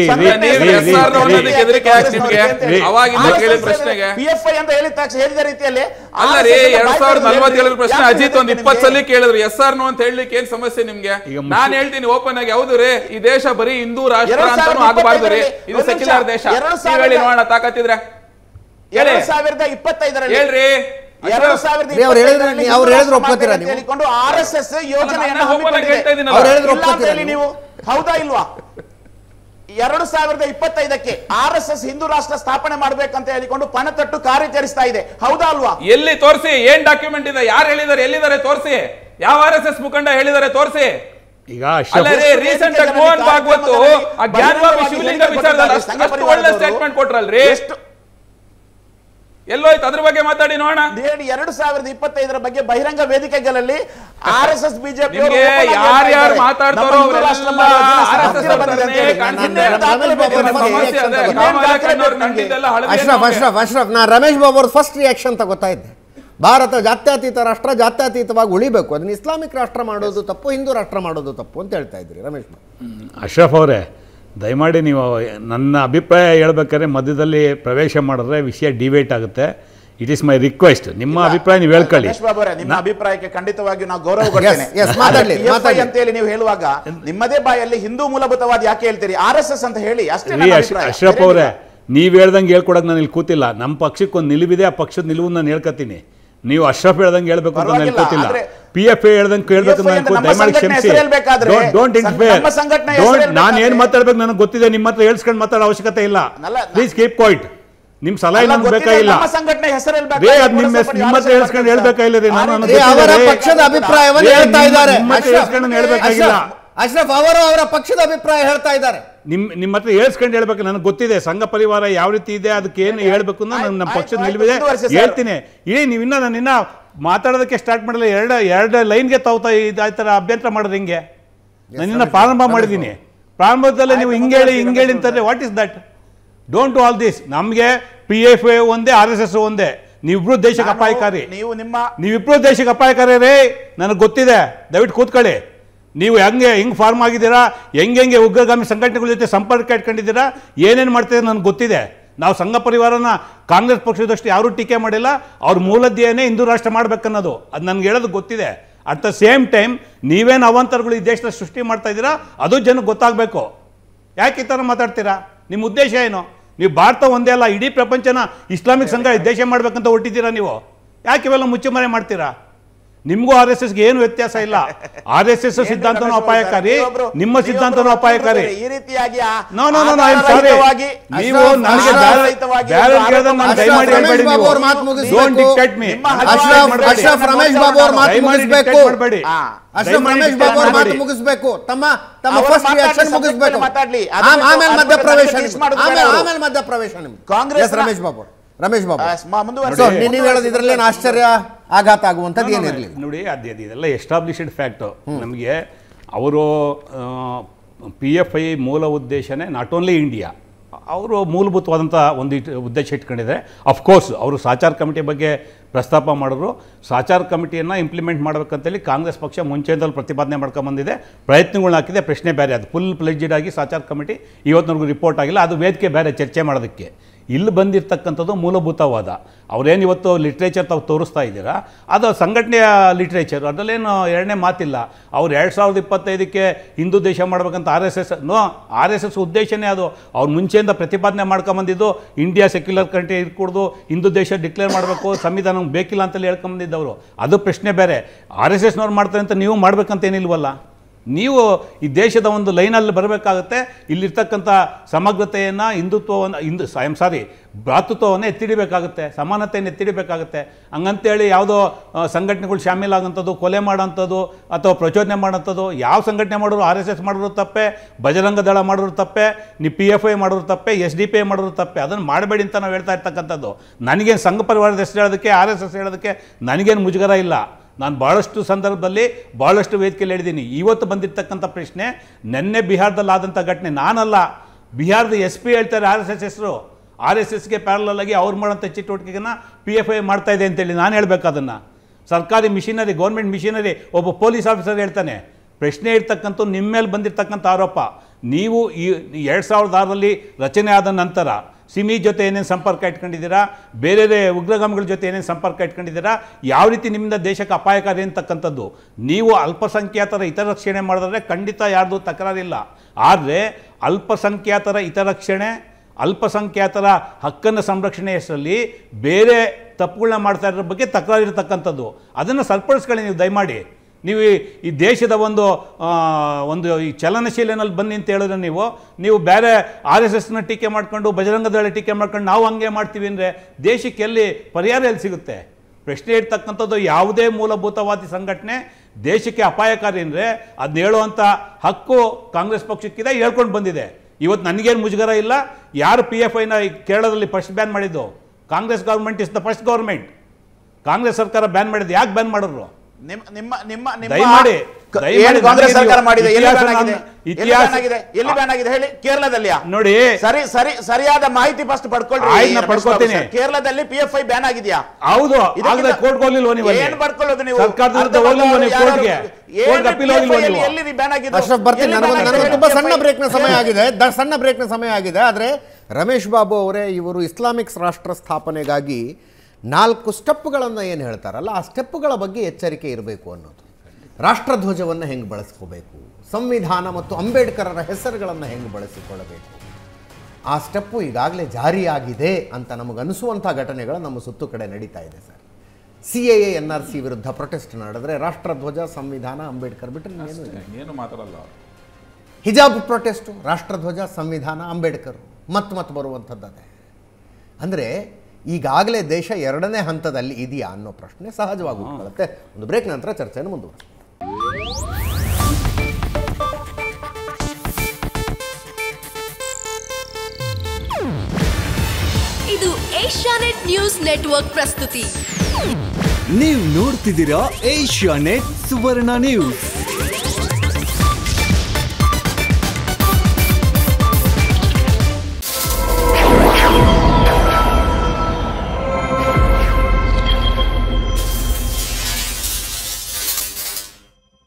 ಪಿಎಫ್ಐ ಅಂತ ಹೇಳಿದ ತಕ್ಷಣ ಹೇಳಿದ ರೀತಿಯಲ್ಲಿ ಅಲ್ಲ ರೀ, ಎರಡ್ ಸಾವಿರದ ನಲವತ್ತೇಳರ ಪ್ರಶ್ನೆ ಅಜಿತ್ ಒಂದ್ ಇಪ್ಪತ್ತು ಸಲ ಕೇಳಿದ್ರು ಎಸ್ ಆರ್ ನೋ ಅಂತ ಹೇಳಲಿಕ್ಕೆ ಏನ್ ಸಮಸ್ಯೆ ನಿಮ್ಗೆ? ನಾನ್ ಹೇಳ್ತೀನಿ ಓಪನ್ ಆಗಿ, ಹೌದು ರೀ, ಈ ದೇಶ ಬರೀ ಹಿಂದೂ ರಾಷ್ಟ್ರ ಅಂತಾನು ಆಗಬಾರ್ದು ರೀ, ಇದು ಸೆಕ್ಯುಲರ್ ದೇಶ. ಹೇಳಿ ನೋಡೋಣ, ತಾಕತ್ತಿದ್ರೆ ಎರಡ್ ಸಾವಿರದ ಇಪ್ಪತ್ತೈದರಲ್ಲಿ ಹೇಳ್ರಿ, ಎರಡು ಸಾವಿರದ ಹೇಳಿಕೊಂಡು ಆರ್ ಎಸ್ ಎಸ್ ಯೋಜನೆಯನ್ನು ನೀವು ಹೌದಾ ಇಲ್ವಾ? ಎರಡು ಸಾವಿರದ ಇಪ್ಪತ್ತೈದಕ್ಕೆ ಆರ್ ಎಸ್ ಎಸ್ ಹಿಂದೂ ರಾಷ್ಟ್ರ ಸ್ಥಾಪನೆ ಮಾಡಬೇಕಂತ ಹೇಳಿಕೊಂಡು ಪಣತಟ್ಟು ಕಾರ್ಯಾಚರಿಸ್ತಾ ಇದೆ, ಹೌದಾ ಅಲ್ವಾ? ಎಲ್ಲಿ ತೋರಿಸಿ, ಏನ್ ಡಾಕ್ಯುಮೆಂಟ್ ಇದೆ, ಯಾರು ಹೇಳಿದ್ದಾರೆ, ಎಲ್ಲಿದ್ದಾರೆ ತೋರಿಸಿ, ಯಾವ ಆರ್ ಎಸ್ ಎಸ್ ಮುಖಂಡ ಹೇಳಿದ್ದಾರೆ ತೋರಿಸಿ. ಈಗ ರೀಸೆಂಟ್ ಆಗಿ ಮೋಹನ್ ಭಾಗವತ್ ಆ ಜ್ಞಾನವಾಪಿ ಶಿವಲಿಂಗ ವಿಚಾರದಲ್ಲಿ ಅಷ್ಟು ಒಳ್ಳೆ ಸ್ಟೇಟ್ಮೆಂಟ್ ಕೊಟ್ರಲ್ರಿ, ಎಲ್ಲೋಯ್ತು ಅದ್ರ ಬಗ್ಗೆ ಮಾತಾಡಿ ನೋಡೋಣ. ಎರಡು ಸಾವಿರದ ಇಪ್ಪತ್ತೈದರ ಬಗ್ಗೆ ಬಹಿರಂಗ ವೇದಿಕೆಗಳಲ್ಲಿ ಆರ್ ಎಸ್ ಎಸ್ ಬಿಜೆಪಿ ಯಾರ್ಯಾರು ಮಾತಾಡ್ತಾರೋ ಅಶ್ರಫ್ ಅಶ್ರಫ್ ಅಶ್ರಫ್ ನಾ ರಮೇಶ್ ಬಾಬು ಅವ್ರ ಫಸ್ಟ್ ರಿಯಾಕ್ಷನ್ ತಗೋತಾ ಇದ್ದೆ. ಭಾರತ ಜಾತ್ಯತೀತ ರಾಷ್ಟ್ರ, ಜಾತ್ಯತೀತವಾಗಿ ಉಳಿಬೇಕು, ಅದನ್ನ ಇಸ್ಲಾಮಿಕ್ ರಾಷ್ಟ್ರ ಮಾಡೋದು ತಪ್ಪು, ಹಿಂದೂ ರಾಷ್ಟ್ರ ಮಾಡೋದು ತಪ್ಪು ಅಂತ ಹೇಳ್ತಾ ಇದ್ರಿ ರಮೇಶ್ ಬಾಬು. ಅಶ್ರಫ್ ಅವರೇ, ದಯಮಾಡಿ ನೀವು ನನ್ನ ಅಭಿಪ್ರಾಯ ಹೇಳ್ಬೇಕಾದ್ರೆ ಮಧ್ಯದಲ್ಲಿ ಪ್ರವೇಶ ಮಾಡಿದ್ರೆ ವಿಷಯ ಡಿಬೇಟ್ ಆಗುತ್ತೆ. ಇಟ್ ಇಸ್ ಮೈ ರಿಕ್ವೆಸ್ಟ್, ನಿಮ್ಮ ಅಭಿಪ್ರಾಯ ನೀವು ಹೇಳ್ಕೊಳ್ಳಿ. ನಿಮ್ಮ ಅಭಿಪ್ರಾಯಕ್ಕೆ ಖಂಡಿತವಾಗಿಯೂ ನಾವು ಗೌರವ ಕೊಡ್ತೇನೆ ಅಂತ ಹೇಳಿ ನೀವು ಹೇಳುವಾಗ ನಿಮ್ಮದೇ ಬಾಯಲ್ಲಿ ಹಿಂದೂ ಮೂಲಭೂತವಾದ ಯಾಕೆ ಹೇಳ್ತೀರಿ, ಆರ್ ಎಸ್ ಎಸ್ ಅಂತ ಹೇಳಿ ಅಷ್ಟೇ. ಅಶ್ರಫ್ ಅವರೇ, ನೀವು ಹೇಳ್ದಂಗೆ ಹೇಳ್ಕೊಡಕ್ ನಾನು ಇಲ್ಲಿ ಕೂತಿಲ್ಲ. ನಮ್ಮ ಪಕ್ಷಕ್ಕೆ ಒಂದು ನಿಲುವಿದೆ, ಆ ಪಕ್ಷದ ನಿಲುವು ನಾನು ಹೇಳ್ಕೊತೀನಿ. ನೀವು ಅಶ್ರಫ್ ಹೇಳ್ದಂಗೆ ಹೇಳ್ಬೇಕು ಅಂತ ನಾನು ಹೇಳ್ಕೊತಿಲ್ಲ. ಪಿ ಎಫ್ ಎ ಹೇಳ್ದಂಗೆ ಕೇಳಬೇಕು ದಯಮಾಡಿ ಕ್ಷಮಿಸಿ. Don't interfere. ನಾನು ಏನ್ ಮಾತಾಡ್ಬೇಕು ನನಗೆ ಗೊತ್ತಿದೆ, ನಿಮ್ಮ ಹತ್ರ ಹೇಳ್ಸ್ಕೊಂಡು ಮಾತಾಡೋ ಅವಶ್ಯಕತೆ ಇಲ್ಲ. Please keep quiet. ನಿಮ್ ಸಲಹೆ ನಮ್ಗೆ ಬೇಕಾಗಿಲ್ಲ. ನಿಮ್ಮ ಹತ್ರ ಹೇಳ್ಸ್ಕೊಂಡು ಹೇಳ್ಬೇಕಾಗಿಲ್ಲ ರೀ. ನಾನು ಅವರ ಪಕ್ಷದ ಅಭಿಪ್ರಾಯವನ್ನು ಹೇಳ್ತಾ ಇದ್ದಾರೆ. ಹೇಳ್ಬೇಕಾಗಿಲ್ಲ. ಅಶ್ರಫ್ ಅವರು ಅವರ ಪಕ್ಷದ ಅಭಿಪ್ರಾಯ ಹೇಳ್ತಾ ಇದ್ದಾರೆ. ನಿಮ್ ನಿಮ್ಮ ಹತ್ರ ಹೇಳ್ಸ್ಕೊಂಡು ಹೇಳ್ಬೇಕು. ನನಗೆ ಗೊತ್ತಿದೆ ಸಂಘ ಪರಿವಾರ ಯಾವ ರೀತಿ ಇದೆ, ಅದಕ್ಕೆ ಏನು ಹೇಳ್ಬೇಕು ಅಂತ ನಮ್ಮ ಪಕ್ಷದ ನಿಲುವಿದೆ, ಹೇಳ್ತೀನಿ. ಇಡೀ ನೀವು ಇನ್ನ ನಾನು ಇನ್ನ ಮಾತಾಡೋದಕ್ಕೆ ಸ್ಟಾರ್ಟ್ ಮಾಡಲ್ಲ. ಎರಡು ಎರಡು ಲೈನ್ಗೆ ತಾವು ಈ ಥರ ಅಭ್ಯಂತರ ಮಾಡೋದು ಹಿಂಗೆ. ನಾನು ಇನ್ನ ಪ್ರಾರಂಭ ಮಾಡಿದ್ದೀನಿ. ಪ್ರಾರಂಭದಲ್ಲೇ ನೀವು ಹಿಂಗೆ ಹೇಳಿ ಹಿಂಗೆ ಹೇಳಿ ಅಂತಂದ್ರೆ what is that? Don't all this. ನಮಗೆ ಪಿ ಎಫ್ ಎ ಒಂದೇ, ಆರ್ ಎಸ್ ಎಸ್ ಒಂದೇ. ನೀವಿಬ್ರು ದೇಶಕ್ಕೆ ಅಪಾಯಕಾರಿ. ನೀವು ನಿಮ್ಮ ನೀವಿಬ್ರು ದೇಶಕ್ಕೆ ಅಪಾಯಕಾರಿ ರೇ, ನನಗೆ ಗೊತ್ತಿದೆ. ದಯವಿಟ್ಟು ಕೂತ್ಕೊಳ್ಳಿ. ನೀವು ಹೆಂಗೆ ಹಿಂಗೆ ಫಾರ್ಮ್ ಆಗಿದ್ದೀರಾ, ಹೆಂಗೆ ಹೆಂಗೆ ಉಗ್ರಗಾಮಿ ಸಂಘಟನೆಗಳ ಜೊತೆ ಸಂಪರ್ಕ ಇಟ್ಕೊಂಡಿದ್ದೀರಾ, ಏನೇನು ಮಾಡ್ತಿದ್ದೀರಾ ನನಗೆ ಗೊತ್ತಿದೆ. ನಾವು ಸಂಘ ಪರಿವಾರನ ಕಾಂಗ್ರೆಸ್ ಪಕ್ಷದಷ್ಟು ಯಾರೂ ಟೀಕೆ ಮಾಡಿಲ್ಲ. ಅವ್ರ ಮೂಲಧ್ಯೇನೇ ಹಿಂದೂ ರಾಷ್ಟ್ರ ಮಾಡ್ಬೇಕನ್ನೋದು, ಅದು ನನಗೆ ಹೇಳೋದು ಗೊತ್ತಿದೆ. ಅಟ್ ದ ಸೇಮ್ ಟೈಮ್ ನೀವೇನು ಅವಾಂತರಗಳು ಈ ದೇಶದ ಸೃಷ್ಟಿ ಮಾಡ್ತಾ ಇದ್ದೀರಾ ಅದು ಜನಕ್ಕೆ ಗೊತ್ತಾಗಬೇಕು. ಯಾಕೆ ಈ ಥರ ಮಾತಾಡ್ತೀರಾ? ನಿಮ್ಮ ಉದ್ದೇಶ ಏನು? ನೀವು ಭಾರತ ಒಂದೇ ಅಲ್ಲ, ಇಡೀ ಪ್ರಪಂಚನ ಇಸ್ಲಾಮಿಕ್ ಸಂಘ ದೇಶ ಮಾಡ್ಬೇಕಂತ ಹೊಟ್ಟಿದ್ದೀರಾ ನೀವು. ಯಾಕೆ ಇವೆಲ್ಲ ಮುಚ್ಚುಮರೆ ಮಾಡ್ತೀರಾ? ನಿಮಗೂ ಆರ್ ಎಸ್ ಎಸ್ಗೆ ಏನು ವ್ಯತ್ಯಾಸ ಇಲ್ಲ. ಆರ್ ಎಸ್ ಎಸ್ ಸಿದ್ಧಾಂತನೂ ಅಪಾಯಕಾರಿ, ನಿಮ್ಮ ಸಿದ್ಧಾಂತನೂ ಅಪಾಯಕಾರಿ. ಈ ರೀತಿಯಾಗಿ no no no I am sorry. ನೀವು ನನಗೆ ದಯಮಾಡಿ ಹೇಳ್ಬೇಡಿ. ನೀವು don't dictate me. Ashraf Ramesh Babu ಅವ್ರ ಮಾತು ಮುಗಿಸಬೇಕು. ಅಶ್ರಫ್ ರಮೇಶ್ ಬಾಬು ಅವ್ರ ಮಾತು ಮುಗಿಸಬೇಕು. ತಮ್ಮ ತಮ್ಮ ಫಸ್ಟ್ ರಿಯಾಕ್ಷನ್ ಮುಗಿಸಬೇಕು. ಆಮೇಲೆ ಮಧ್ಯ ಪ್ರವೇಶ ಆಮೇಲೆ ಮಧ್ಯ ಪ್ರವೇಶ ನಿಮ್ಗೆ ಕಾಂಗ್ರೆಸ್. ರಮೇಶ್ ಬಾಬು ರಮೇಶ್ ಬಾಬು ನೀವು ಹೇಳೋದು ಇದರಲ್ಲೇನು ಆಶ್ಚರ್ಯ ಆಘಾತ ಆಗುವಂಥದ್ದು ಏನಿರಲಿ ನೋಡಿ. ಅದೇ ಇದೆಲ್ಲ ಎಸ್ಟಾಬ್ಲಿಷ್ಡ್ ಫ್ಯಾಕ್ಟು. ನಮಗೆ ಅವರು ಪಿ ಎಫ್ ಐ ಮೂಲ ಉದ್ದೇಶನೇ ನಾಟ್ ಓನ್ಲಿ ಇಂಡಿಯಾ, ಅವರು ಮೂಲಭೂತವಾದಂಥ ಒಂದು ಉದ್ದೇಶ ಇಟ್ಕೊಂಡಿದ್ದಾರೆ. ಅಫ್ಕೋರ್ಸ್ ಅವರು ಸಾಚಾರ್ ಕಮಿಟಿ ಬಗ್ಗೆ ಪ್ರಸ್ತಾಪ ಮಾಡಿದ್ರು. ಸಾಚಾರ್ ಕಮಿಟಿಯನ್ನು ಇಂಪ್ಲಿಮೆಂಟ್ ಮಾಡಬೇಕಂತೇಳಿ ಕಾಂಗ್ರೆಸ್ ಪಕ್ಷ ಮುಂಚೆಯಿಂದಲೂ ಪ್ರತಿಪಾದನೆ ಮಾಡ್ಕೊಂಬಂದಿದೆ, ಪ್ರಯತ್ನಗಳನ್ನ ಹಾಕಿದೆ. ಪ್ರಶ್ನೆ ಬೇರೆ, ಅದು ಫುಲ್ ಪ್ಲೆಜ್ಡ್ ಆಗಿ ಸಾಚಾರ್ ಕಮಿಟಿ ಇವತ್ತಿನವರೆಗೂ ರಿಪೋರ್ಟ್ ಆಗಿಲ್ಲ. ಅದು ವೇದಿಕೆ ಬೇರೆ ಚರ್ಚೆ ಮಾಡೋದಕ್ಕೆ. ಇಲ್ಲಿ ಬಂದಿರತಕ್ಕಂಥದ್ದು ಮೂಲಭೂತವಾದ ಅವರೇನು ಇವತ್ತು ಲಿಟ್ರೇಚರ್ ತಾವು ತೋರಿಸ್ತಾ ಇದ್ದೀರಾ, ಅದು ಸಂಘಟನೆಯ ಲಿಟ್ರೇಚರ್, ಅದರಲ್ಲೇನು ಎರಡನೇ ಮಾತಿಲ್ಲ. ಅವ್ರು ಎರಡು ಸಾವಿರದ ಇಪ್ಪತ್ತೈದಕ್ಕೆ ಹಿಂದೂ ದೇಶ ಮಾಡ್ಬೇಕಂತ R S S no R S S ಉದ್ದೇಶನೇ ಅದು. ಅವ್ರು ಮುಂಚೆಯಿಂದ ಪ್ರತಿಪಾದನೆ ಮಾಡ್ಕೊಂಬಂದಿದ್ದು ಇಂಡಿಯಾ ಸೆಕ್ಯುಲರ್ ಕಂಟ್ರಿ ಇಟ್ಕೊಡ್ದು ಹಿಂದೂ ದೇಶ ಡಿಕ್ಲೇರ್ ಮಾಡಬೇಕು, ಸಂವಿಧಾನ ಬೇಕಿಲ್ಲ ಅಂತೇಳಿ ಹೇಳ್ಕೊಂಬಂದಿದ್ದವರು. ಅದು ಪ್ರಶ್ನೆ ಬೇರೆ. ಆರ್ ಎಸ್ ಎಸ್ನವ್ರು ಮಾಡ್ತಾರೆ ಅಂತ ನೀವು ಮಾಡ್ಬೇಕಂತ ಏನಿಲ್ವಲ್ಲ. ನೀವು ಈ ದೇಶದ ಒಂದು ಲೈನಲ್ಲಿ ಬರಬೇಕಾಗುತ್ತೆ. ಇಲ್ಲಿರ್ತಕ್ಕಂಥ ಸಮಗ್ರತೆಯನ್ನು, ಹಿಂದುತ್ವವನ್ನು, ಹಿಂದೂ ಐ ಆಮ್ ಸಾರಿ ಭ್ರಾತೃತ್ವವನ್ನು ಎತ್ತಿಡಿಬೇಕಾಗುತ್ತೆ, ಸಮಾನತೆಯನ್ನು ಎತ್ತಿಡಿಬೇಕಾಗುತ್ತೆ. ಹಂಗಂತೇಳಿ ಯಾವುದೋ ಸಂಘಟನೆಗಳು ಶಾಮೀಲಾಗೋಂಥದ್ದು, ಕೊಲೆ ಮಾಡೋಂಥದ್ದು ಅಥವಾ ಪ್ರಚೋದನೆ ಮಾಡೋಂಥದ್ದು ಯಾವ ಸಂಘಟನೆ ಮಾಡೋರು, ಆರ್ ಎಸ್ ಎಸ್ ಮಾಡೋರು ತಪ್ಪೆ, ಬಜರಂಗ ದಳ ಮಾಡೋರು ತಪ್ಪೆ, ನೀವು ಪಿ ಎಫ್ ಐ ಮಾಡೋರು ತಪ್ಪೆ, ಎಸ್ ಡಿ ಪಿ ಐ ಮಾಡೋರು ತಪ್ಪೆ. ಅದನ್ನು ಮಾಡಬೇಡಿ ಅಂತ ನಾವು ಹೇಳ್ತಾ ಇರ್ತಕ್ಕಂಥದ್ದು. ನನಗೇನು ಸಂಘ ಪರಿವಾರದ ಹೆಸರು ಹೇಳೋದಕ್ಕೆ, ಆರ್ ಎಸ್ ಎಸ್ ಹೇಳೋದಕ್ಕೆ ನನಗೇನು ಮುಜುಗರ ಇಲ್ಲ. ನಾನು ಭಾಳಷ್ಟು ಸಂದರ್ಭದಲ್ಲಿ ಭಾಳಷ್ಟು ವೇದಿಕೆಯಲ್ಲಿ ಹೇಳಿದ್ದೀನಿ. ಇವತ್ತು ಬಂದಿರತಕ್ಕಂಥ ಪ್ರಶ್ನೆ ನೆನ್ನೆ ಬಿಹಾರದಲ್ಲಿ ಆದಂಥ ಘಟನೆ ನಾನಲ್ಲ, ಬಿಹಾರದ ಎಸ್ ಪಿ ಹೇಳ್ತಾರೆ ಆರ್ ಎಸ್ ಎಸ್ ಹೆಸರು. ಆರ್ ಎಸ್ ಎಸ್ಗೆ ಪ್ಯಾರಲಲ್ ಆಗಿ ಅವ್ರು ಮಾಡೋಂಥ ಚಟುವಟಿಕೆಯನ್ನು ಪಿ ಎಫ್ ಐ ಮಾಡ್ತಾ ಇದೆ ಅಂತೇಳಿ ನಾನು ಹೇಳಬೇಕು. ಅದನ್ನು ಸರ್ಕಾರಿ ಮಿಷನರಿ, ಗೌರ್ಮೆಂಟ್ ಮಿಷನರಿ ಒಬ್ಬ ಪೊಲೀಸ್ ಆಫೀಸರ್ ಹೇಳ್ತಾನೆ. ಪ್ರಶ್ನೆ ಇರ್ತಕ್ಕಂಥ ನಿಮ್ಮ ಮೇಲೆ ಬಂದಿರತಕ್ಕಂಥ ಆರೋಪ, ನೀವು ಈ ಎರಡು ಸಾವಿರದ ಆರರಲ್ಲಿ ರಚನೆ ಆದ ನಂತರ ಸಿಮಿ ಜೊತೆ ಏನೇನು ಸಂಪರ್ಕ ಇಟ್ಕೊಂಡಿದ್ದೀರಾ, ಬೇರೆ ಉಗ್ರಗಾಮಿಗಳ ಜೊತೆ ಏನೇನು ಸಂಪರ್ಕ ಇಟ್ಕೊಂಡಿದ್ದೀರಾ, ಯಾವ ರೀತಿ ನಿಮ್ಮಿಂದ ದೇಶಕ್ಕೆ ಅಪಾಯಕಾರಿ ಅಂತಕ್ಕಂಥದ್ದು. ನೀವು ಅಲ್ಪಸಂಖ್ಯಾತರ ಹಿತರಕ್ಷಣೆ ಮಾಡಿದ್ರೆ ಖಂಡಿತ ಯಾರ್ದು ತಕರಾರಿಲ್ಲ. ಆದರೆ ಅಲ್ಪಸಂಖ್ಯಾತರ ಹಿತರಕ್ಷಣೆ, ಅಲ್ಪಸಂಖ್ಯಾತರ ಹಕ್ಕನ್ನು ಸಂರಕ್ಷಣೆ ಹೆಸರಲ್ಲಿ ಬೇರೆ ತಪ್ಪುಗಳನ್ನ ಮಾಡ್ತಾ ಇರೋ ಬಗ್ಗೆ ತಕರಾರಿರ್ತಕ್ಕಂಥದ್ದು. ಅದನ್ನು ಸರಿಪಡಿಸ್ಕೊಳ್ಳಿ ನೀವು ದಯಮಾಡಿ. ನೀವು ಈ ದೇಶದ ಒಂದು ಒಂದು ಈ ಚಲನಶೀಲನಲ್ಲಿ ಬನ್ನಿ ಅಂತ ಹೇಳಿದ್ರೆ ನೀವು ನೀವು ಬೇರೆ ಆರ್ ಎಸ್ ಎಸ್ನ ಟೀಕೆ ಮಾಡ್ಕೊಂಡು ಬಜರಂಗ ದಳ ಟೀಕೆ ಮಾಡ್ಕೊಂಡು ನಾವು ಹಂಗೆ ಮಾಡ್ತೀವಿ ಅಂದರೆ ದೇಶಕ್ಕೆ ಎಲ್ಲಿ ಪರಿಹಾರ ಎಲ್ಲಿ ಸಿಗುತ್ತೆ? ಪ್ರಶ್ನೆ ಇಡ್ತಕ್ಕಂಥದ್ದು ಯಾವುದೇ ಮೂಲಭೂತವಾದಿ ಸಂಘಟನೆ ದೇಶಕ್ಕೆ ಅಪಾಯಕಾರಿ ಅಂದರೆ ಅದನ್ನ ಹೇಳುವಂಥ ಹಕ್ಕು ಕಾಂಗ್ರೆಸ್ ಪಕ್ಷಕ್ಕಿದೆ, ಹೇಳ್ಕೊಂಡು ಬಂದಿದೆ. ಇವತ್ತು ನನಗೇನು ಮುಜುಗರ ಇಲ್ಲ. ಯಾರು ಪಿ ಎಫ್ ಐನ ಕೇರಳದಲ್ಲಿ ಫಸ್ಟ್ ಬ್ಯಾನ್ ಮಾಡಿದ್ದು? Congress government is the first government. Congress ಸರ್ಕಾರ ಬ್ಯಾನ್ ಮಾಡಿದ್ದು. ಯಾಕೆ ಬ್ಯಾನ್ ಮಾಡಿದ್ರು? ನಿಮ್ಮ ನಿಮ್ಮ ನಿಮ್ಮ ದಯಮಾಡಿ ಕಾಂಗ್ರೆಸ್ ಸರ್ಕಾರ ಮಾಡಿದೆ. ಎಲ್ಲಿ ಬ್ಯಾನ್ ಆಗಿದೆ? ಎಲ್ಲಿ ಬ್ಯಾನ್ ಆಗಿದೆ ಹೇಳಿ? ಕೇರಳದಲ್ಲಿ ನೋಡಿ. ಸರಿ ಸರಿ ಸರಿಯಾದ ಮಾಹಿತಿ ಫಸ್ಟ್ ಪಡ್ಕೊಳ್ಳಿ. ಪಡ್ಕೊಳ್ತೀನಿ. ಕೇರಳದಲ್ಲಿ ಪಿ ಎಫ್ ಐ ಬ್ಯಾನ್ ಆಗಿದೆಯಾ? ಹೌದು. ಕೋರ್ಟ್ ಹೋಗ್ಲಿಲ್ವ ನೀವು? ಏನ್ ಪಡ್ಕೊಳ್ಳೋದು ನೀವು? ಸರ್ಕಾರದಿಂದ ಹೋಗ್ಲಿಲ್ವ ನೀವು ಕೋರ್ಟ್ಗೆ? ಕೋರ್ಟ್ ಅಪೀಲ್ ಹೋಗ್ಲಿಲ್ವ ನೀವು? ಎಲ್ಲಿ ಬ್ಯಾನ್ ಆಗಿದೆ? ಅಶ್ರಫ್ ಬರ್ತೀನಿ. ನನಗೆ ತುಂಬಾ ಸಣ್ಣ ಬ್ರೇಕ್ನ ಸಮಯ ಆಗಿದೆ ಸಣ್ಣ ಬ್ರೇಕ್ನ ಸಮಯ ಆಗಿದೆ ಆದರೆ ರಮೇಶ್ ಬಾಬು ಅವರೇ, ಇವರು ಇಸ್ಲಾಮಿಕ್ಸ್ ರಾಷ್ಟ್ರ ಸ್ಥಾಪನೆಗಾಗಿ ನಾಲ್ಕು ಸ್ಟೆಪ್ಗಳನ್ನು ಏನು ಹೇಳ್ತಾರಲ್ಲ, ಆ ಸ್ಟೆಪ್ಪುಗಳ ಬಗ್ಗೆ ಎಚ್ಚರಿಕೆ ಇರಬೇಕು ಅನ್ನೋದು. ರಾಷ್ಟ್ರಧ್ವಜವನ್ನು ಹೆಂಗೆ ಬಳಸ್ಕೋಬೇಕು, ಸಂವಿಧಾನ ಮತ್ತು ಅಂಬೇಡ್ಕರರ ಹೆಸರುಗಳನ್ನು ಹೆಂಗೆ ಬಳಸಿಕೊಳ್ಳಬೇಕು, ಆ ಸ್ಟೆಪ್ಪು ಈಗಾಗಲೇ ಜಾರಿಯಾಗಿದೆ ಅಂತ ನಮಗನಿಸುವಂಥ ಘಟನೆಗಳು ನಮ್ಮ ಸುತ್ತು ಕಡೆ ನಡೀತಾ ಇದೆ sir. C A N R C ವಿರುದ್ಧ ಪ್ರೊಟೆಸ್ಟ್ ನಡೆದ್ರೆ ರಾಷ್ಟ್ರಧ್ವಜ, ಸಂವಿಧಾನ, ಅಂಬೇಡ್ಕರ್ ಬಿಟ್ಟರೆ ಏನು ಮಾತಾಡಲ್ಲ. ಹಿಜಾಬ್ ಪ್ರೊಟೆಸ್ಟು, ರಾಷ್ಟ್ರಧ್ವಜ, ಸಂವಿಧಾನ, ಅಂಬೇಡ್ಕರ್ ಮತ್ತೆ ಮತ್ತೆ ಬರುವಂಥದ್ದೇ. ಅಂದರೆ ಈಗಾಗಲೇ ದೇಶ ಎರಡನೇ ಹಂತದಲ್ಲಿ ಇದೆಯಾ ಅನ್ನೋ ಪ್ರಶ್ನೆ ಸಹಜವಾಗಿ ಉಟ್ಕೊಳ್ಳುತ್ತೆ. ಒಂದು ಬ್ರೇಕ್ ನಂತರ ಚರ್ಚೆಯನ್ನು ಮುಂದುವರಿಸಿ. ಇದು ಏಷ್ಯಾನೆಟ್ ನ್ಯೂಸ್ ನೆಟ್ವರ್ಕ್ ಪ್ರಸ್ತುತಿ. ನೀವು ನೋಡ್ತಿದ್ದೀರಾ ಏಷ್ಯಾನೆಟ್ ಸುವರ್ಣ ನ್ಯೂಸ್.